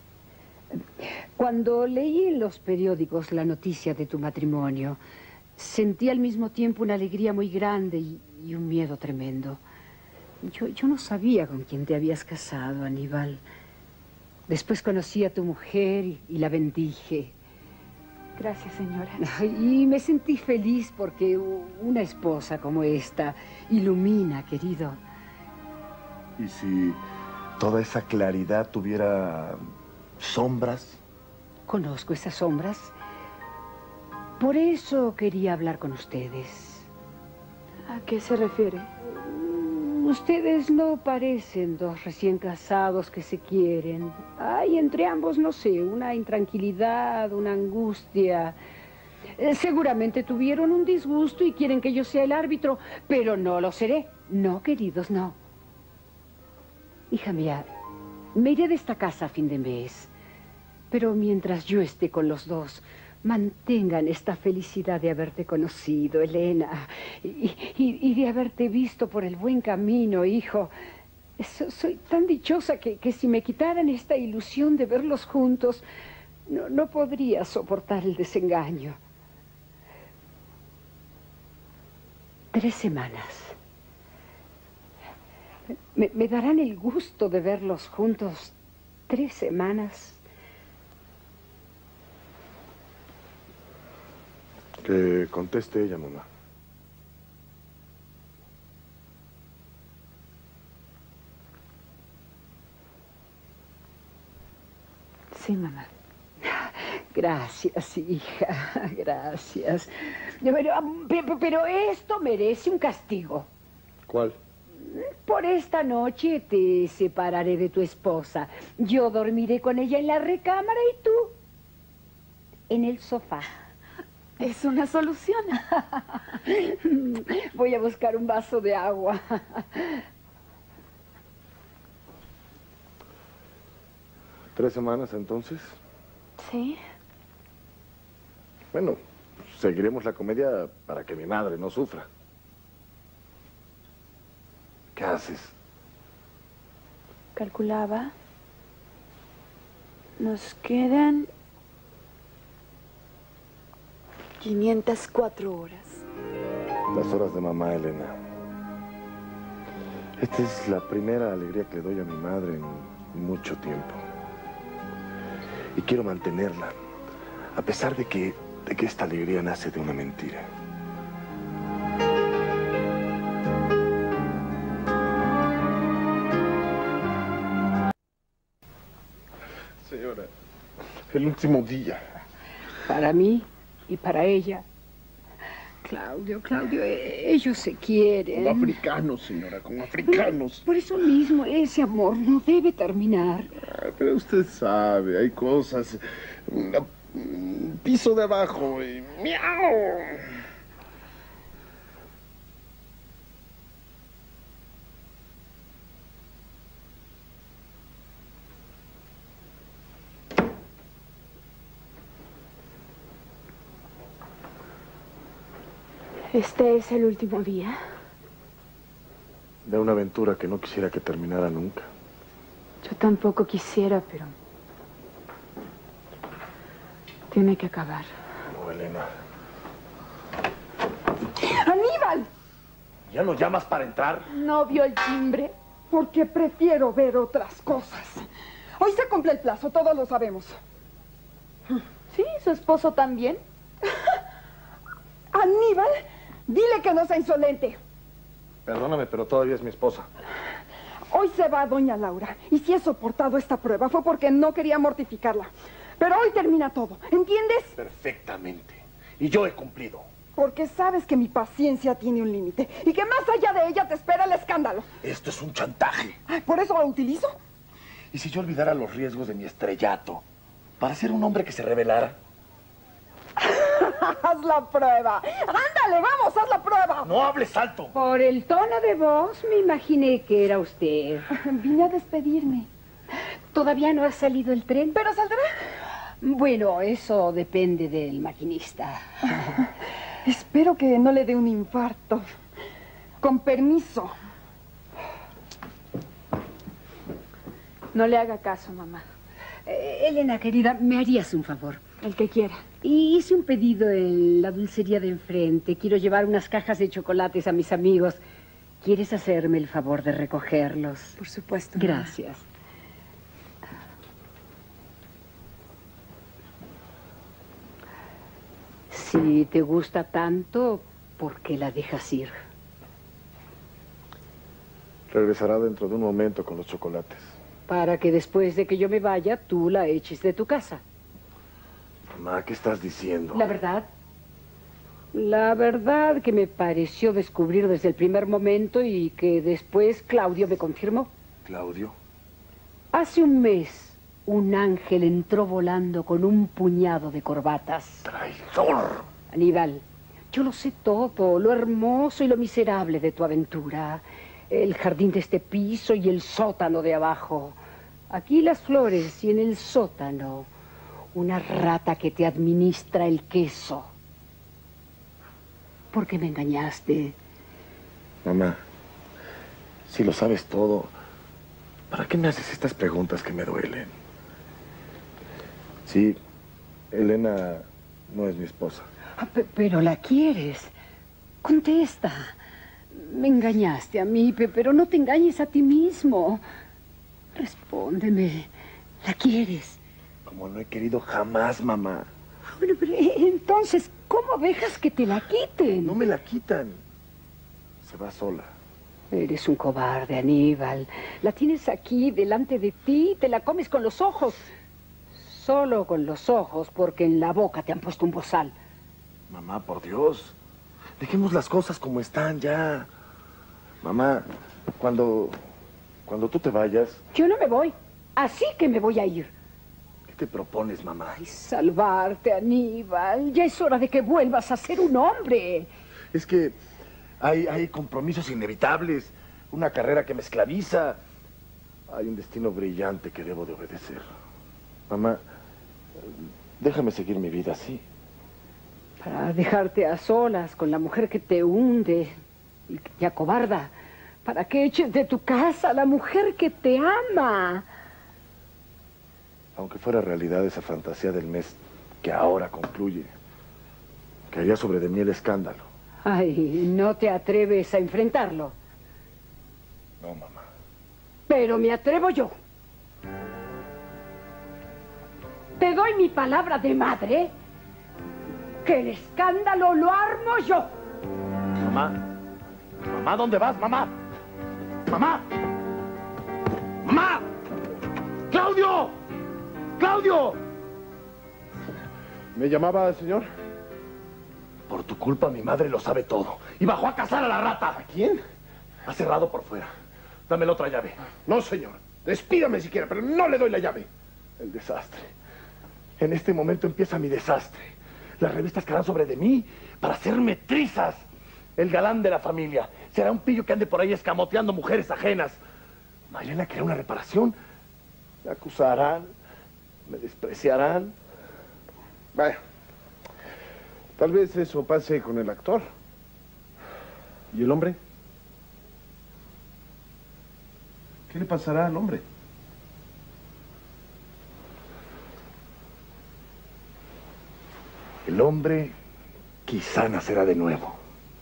Cuando leí en los periódicos la noticia de tu matrimonio, sentí al mismo tiempo una alegría muy grande y un miedo tremendo. Yo no sabía con quién te habías casado, Aníbal. Después conocí a tu mujer y la bendije. Gracias, señora. Y me sentí feliz porque una esposa como esta ilumina, querido. ¿Y si toda esa claridad tuviera sombras? Conozco esas sombras. Por eso quería hablar con ustedes. ¿A qué se refiere? Ustedes no parecen 2 recién casados que se quieren. Hay entre ambos, no sé, una intranquilidad, una angustia. Seguramente tuvieron un disgusto y quieren que yo sea el árbitro, pero no lo seré. No, queridos, no. Hija mía, me iré de esta casa a fin de mes. Pero mientras yo esté con los 2, mantengan esta felicidad de haberte conocido, Elena, y de haberte visto por el buen camino, hijo. Soy tan dichosa que si me quitaran esta ilusión de verlos juntos, no podría soportar el desengaño. 3 semanas. ¿Me darán el gusto de verlos juntos 3 semanas? Que conteste ella, mamá. Sí, mamá. Gracias, hija, gracias. Pero esto merece un castigo. ¿Cuál? Por esta noche te separaré de tu esposa. Yo dormiré con ella en la recámara y tú en el sofá. Es una solución. Voy a buscar un vaso de agua. ¿3 semanas entonces? Sí. Bueno, seguiremos la comedia para que mi madre no sufra. ¿Qué haces? Calculaba. Nos quedan 504 horas. Las horas de mamá, Elena. Esta es la primera alegría que le doy a mi madre en mucho tiempo. Y quiero mantenerla, a pesar de que esta alegría nace de una mentira. Señora, el último día. Para mí y para ella. Claudio, ellos se quieren. Como africanos, señora, como africanos. Por eso mismo, ese amor no debe terminar. Pero usted sabe, hay cosas. Piso de abajo y ¡miau! Este es el último día. De una aventura que no quisiera que terminara nunca. Yo tampoco quisiera, pero tiene que acabar. No, Elena. ¡Aníbal! ¿Ya nos llamas para entrar? ¿No vio el timbre? Porque prefiero ver otras cosas. Hoy se cumple el plazo, todos lo sabemos. Sí, su esposo también. Aníbal, dile que no sea insolente. Perdóname, pero todavía es mi esposa. Hoy se va doña Laura. Y si he soportado esta prueba fue porque no quería mortificarla. Pero hoy termina todo, ¿entiendes? Perfectamente. Y yo he cumplido. Porque sabes que mi paciencia tiene un límite. Y que más allá de ella te espera el escándalo. Esto es un chantaje. Ay, ¿por eso lo utilizo? ¿Y si yo olvidara los riesgos de mi estrellato para ser un hombre que se rebelara? Haz la prueba. Ándale, vamos, haz la prueba. No hables alto. Por el tono de voz me imaginé que era usted. Vine a despedirme. ¿Todavía no ha salido el tren? ¿Pero saldrá? Bueno, eso depende del maquinista. Espero que no le dé un infarto. Con permiso. No le haga caso, mamá. Elena, querida, ¿me harías un favor? El que quiera. Y hice un pedido en la dulcería de enfrente. Quiero llevar unas cajas de chocolates a mis amigos. ¿Quieres hacerme el favor de recogerlos? Por supuesto, mamá. Gracias. Si te gusta tanto, ¿por qué la dejas ir? Regresará dentro de un momento con los chocolates. Para que después de que yo me vaya, tú la eches de tu casa. Mamá, ¿qué estás diciendo? La verdad que me pareció descubrir desde el primer momento y que después Claudio me confirmó. ¿Claudio? Hace un mes, un ángel entró volando con un puñado de corbatas. ¡Traidor! Aníbal, yo lo sé todo, lo hermoso y lo miserable de tu aventura. El jardín de este piso y el sótano de abajo. Aquí las flores y en el sótano una rata que te administra el queso. ¿Por qué me engañaste? Mamá, si lo sabes todo, ¿para qué me haces estas preguntas que me duelen? Sí, Elena no es mi esposa. Pero la quieres. Contesta. Me engañaste a mí, pero no te engañes a ti mismo. Respóndeme. ¿La quieres? Como no he querido jamás, mamá. Bueno, pero entonces, ¿cómo dejas que te la quiten? No me la quitan. Se va sola. Eres un cobarde, Aníbal. La tienes aquí, delante de ti, te la comes con los ojos. Solo con los ojos, porque en la boca te han puesto un bozal. Mamá, por Dios. Dejemos las cosas como están ya. Mamá, cuando tú te vayas... Yo no me voy. Así que me voy a ir. ¿Qué te propones, mamá? Ay, salvarte, Aníbal. Ya es hora de que vuelvas a ser un hombre. Es que hay compromisos inevitables, una carrera que me esclaviza. Hay un destino brillante que debo de obedecer. Mamá, déjame seguir mi vida así. Para dejarte a solas con la mujer que te hunde y que te acobarda. Para que eches de tu casa a la mujer que te ama. Aunque fuera realidad esa fantasía del mes que ahora concluye, caería sobre de mí el escándalo. Ay, no te atreves a enfrentarlo. No, mamá. Pero me atrevo yo. Te doy mi palabra de madre que el escándalo lo armo yo. Mamá. Mamá, ¿dónde vas, mamá? ¡Mamá! ¡Mamá! ¡Claudio! ¡Claudio! ¿Me llamaba, señor? Por tu culpa mi madre lo sabe todo. Y bajó a cazar a la rata. ¿A quién? Ha cerrado por fuera. Dame la otra llave. No, señor. Despídame siquiera, pero no le doy la llave. El desastre. En este momento empieza mi desastre. Las revistas caerán sobre de mí para hacerme trizas. El galán de la familia será un pillo que ande por ahí escamoteando mujeres ajenas. Mayrena querrá una reparación. Me acusarán. Me despreciarán. Vaya. Tal vez eso pase con el actor. ¿Y el hombre? ¿Qué le pasará al hombre? El hombre quizá nacerá de nuevo.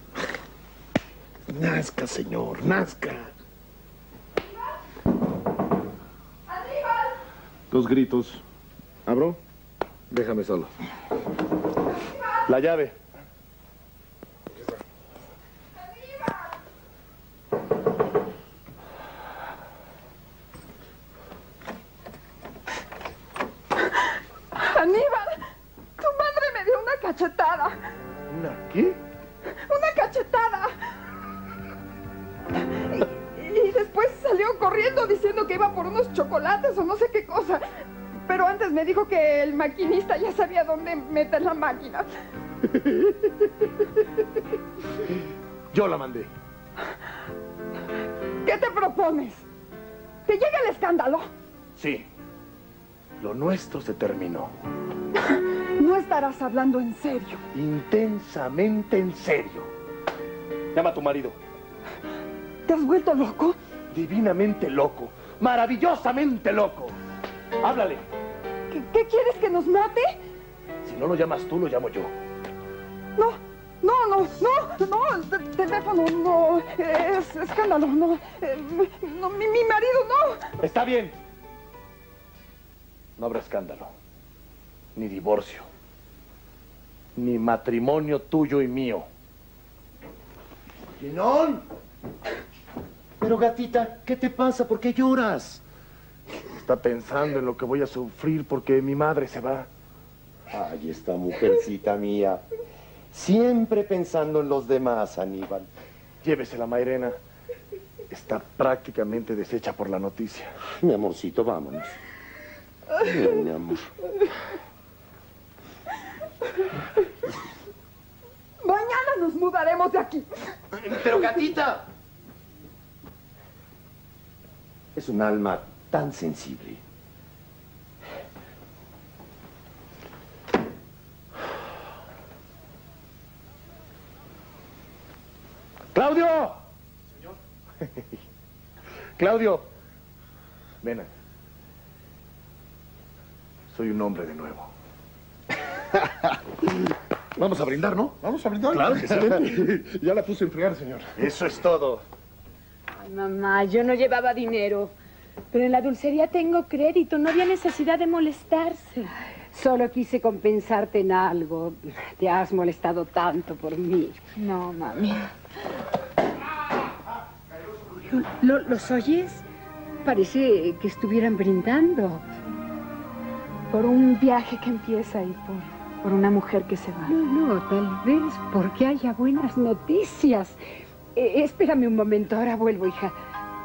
Nazca, señor, nazca. ¡Aníbal! 2 gritos. ¿Abro? Déjame solo. La llave. ¡Aníbal! Tu madre me dio una cachetada. ¿Una qué? ¡Una cachetada! Y después salió corriendo diciendo que iba por unos chocolates o no sé qué cosa. Pero antes me dijo que el maquinista ya sabía dónde meter la máquina. Yo la mandé. ¿Qué te propones? ¿Que llegue el escándalo? Sí. Lo nuestro se terminó. No estarás hablando en serio. Intensamente en serio. Llama a tu marido. ¿Te has vuelto loco? Divinamente loco. Maravillosamente loco. Háblale. ¿Qué quieres, que nos mate? Si no lo llamas tú, lo llamo yo. No, el teléfono no, es escándalo, no, mi marido no. Está bien. No habrá escándalo, ni divorcio, ni matrimonio tuyo y mío. ¡Linón! Pero, gatita, ¿qué te pasa? ¿Por qué lloras? Está pensando en lo que voy a sufrir porque mi madre se va. Ay, esta mujercita mía. Siempre pensando en los demás, Aníbal. Llévesela, Mayrena. Está prácticamente deshecha por la noticia. Mi amorcito, vámonos. Ven, mi amor. Mañana nos mudaremos de aquí. Pero, gatita. Es un alma tan sensible. ¡Claudio! Señor. Claudio. Ven aquí. Soy un hombre de nuevo. Vamos a brindar, ¿no? Vamos a brindar. Claro que sí. Ya la puse a enfriar, señor. Eso es todo. Ay, mamá, yo no llevaba dinero. Pero en la dulcería tengo crédito. No había necesidad de molestarse. Solo quise compensarte en algo. Te has molestado tanto por mí. No, mami. ¿Los oyes? Parece que estuvieran brindando. Por un viaje que empieza y por una mujer que se va. No, tal vez porque haya buenas noticias. Espérame un momento, ahora vuelvo, hija.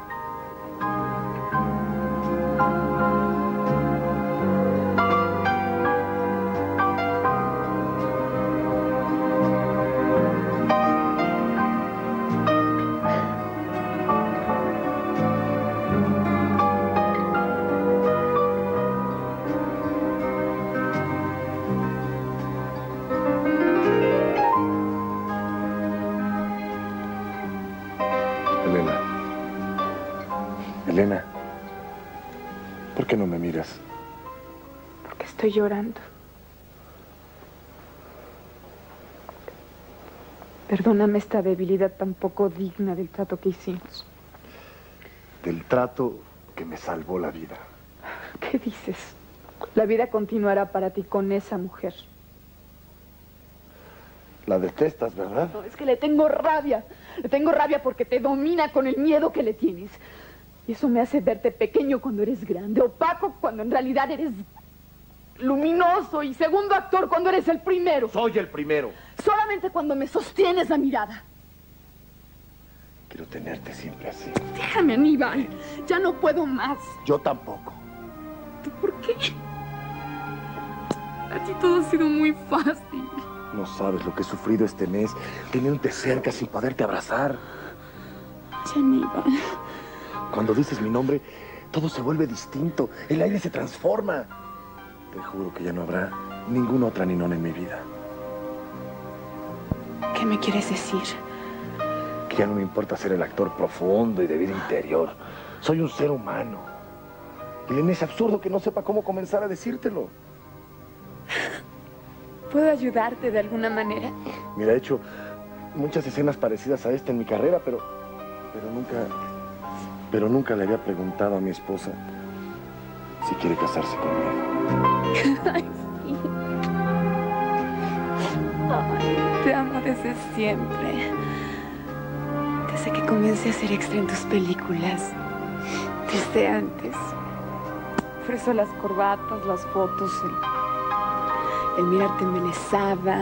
Elena, ¿por qué no me miras? Porque estoy llorando. Perdóname esta debilidad tan poco digna del trato que hicimos. Del trato que me salvó la vida. ¿Qué dices? La vida continuará para ti con esa mujer. La detestas, ¿verdad? No, es que le tengo rabia. Le tengo rabia porque te domina con el miedo que le tienes. Y eso me hace verte pequeño cuando eres grande, opaco cuando en realidad eres luminoso y segundo actor cuando eres el primero. Soy el primero. Solamente cuando me sostienes la mirada. Quiero tenerte siempre así. Déjame, Aníbal. Ya no puedo más. Yo tampoco. ¿Por qué? A ti todo ha sido muy fácil. No sabes lo que he sufrido este mes, teniéndote cerca sin poderte abrazar. Ya, Aníbal. Cuando dices mi nombre, todo se vuelve distinto. El aire se transforma. Te juro que ya no habrá ninguna otra Ninona en mi vida. ¿Qué me quieres decir? Que ya no me importa ser el actor profundo y de vida interior. Soy un ser humano. Y es absurdo que no sepa cómo comenzar a decírtelo. ¿Puedo ayudarte de alguna manera? Mira, he hecho muchas escenas parecidas a esta en mi carrera, pero nunca le había preguntado a mi esposa si quiere casarse conmigo. Ay, sí. Ay, te amo desde siempre. Desde que comencé a hacer extra en tus películas. Desde antes. Por eso las corbatas, las fotos, el mirarte embelesada.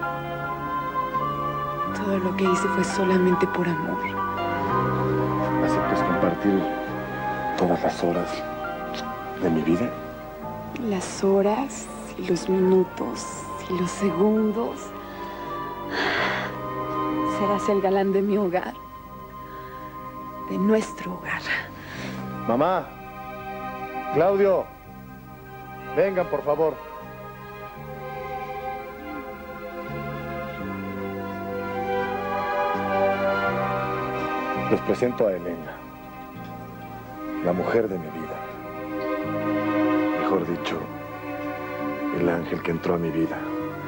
Todo lo que hice fue solamente por amor. ¿Aceptas compartir todas las horas de mi vida? Las horas y los minutos y los segundos. Serás el galán de mi hogar. De nuestro hogar. Mamá, Claudio, vengan por favor. Les presento a Elena, la mujer de mi vida. Mejor dicho, el ángel que entró a mi vida.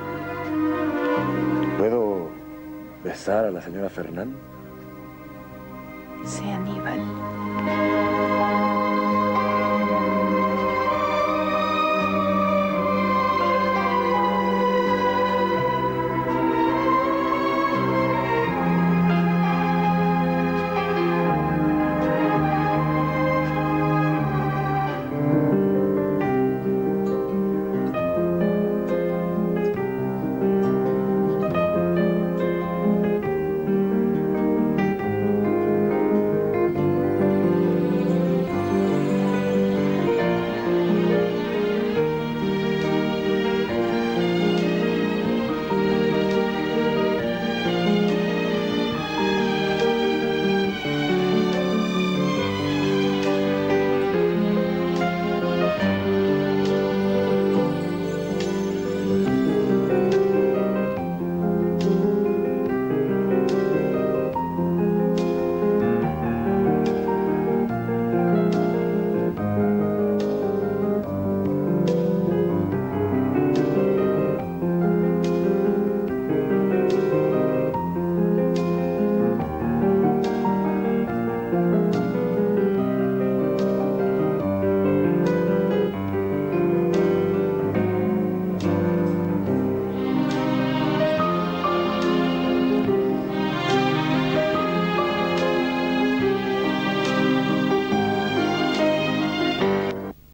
¿Puedo besar a la señora Fernán? Sí, Aníbal.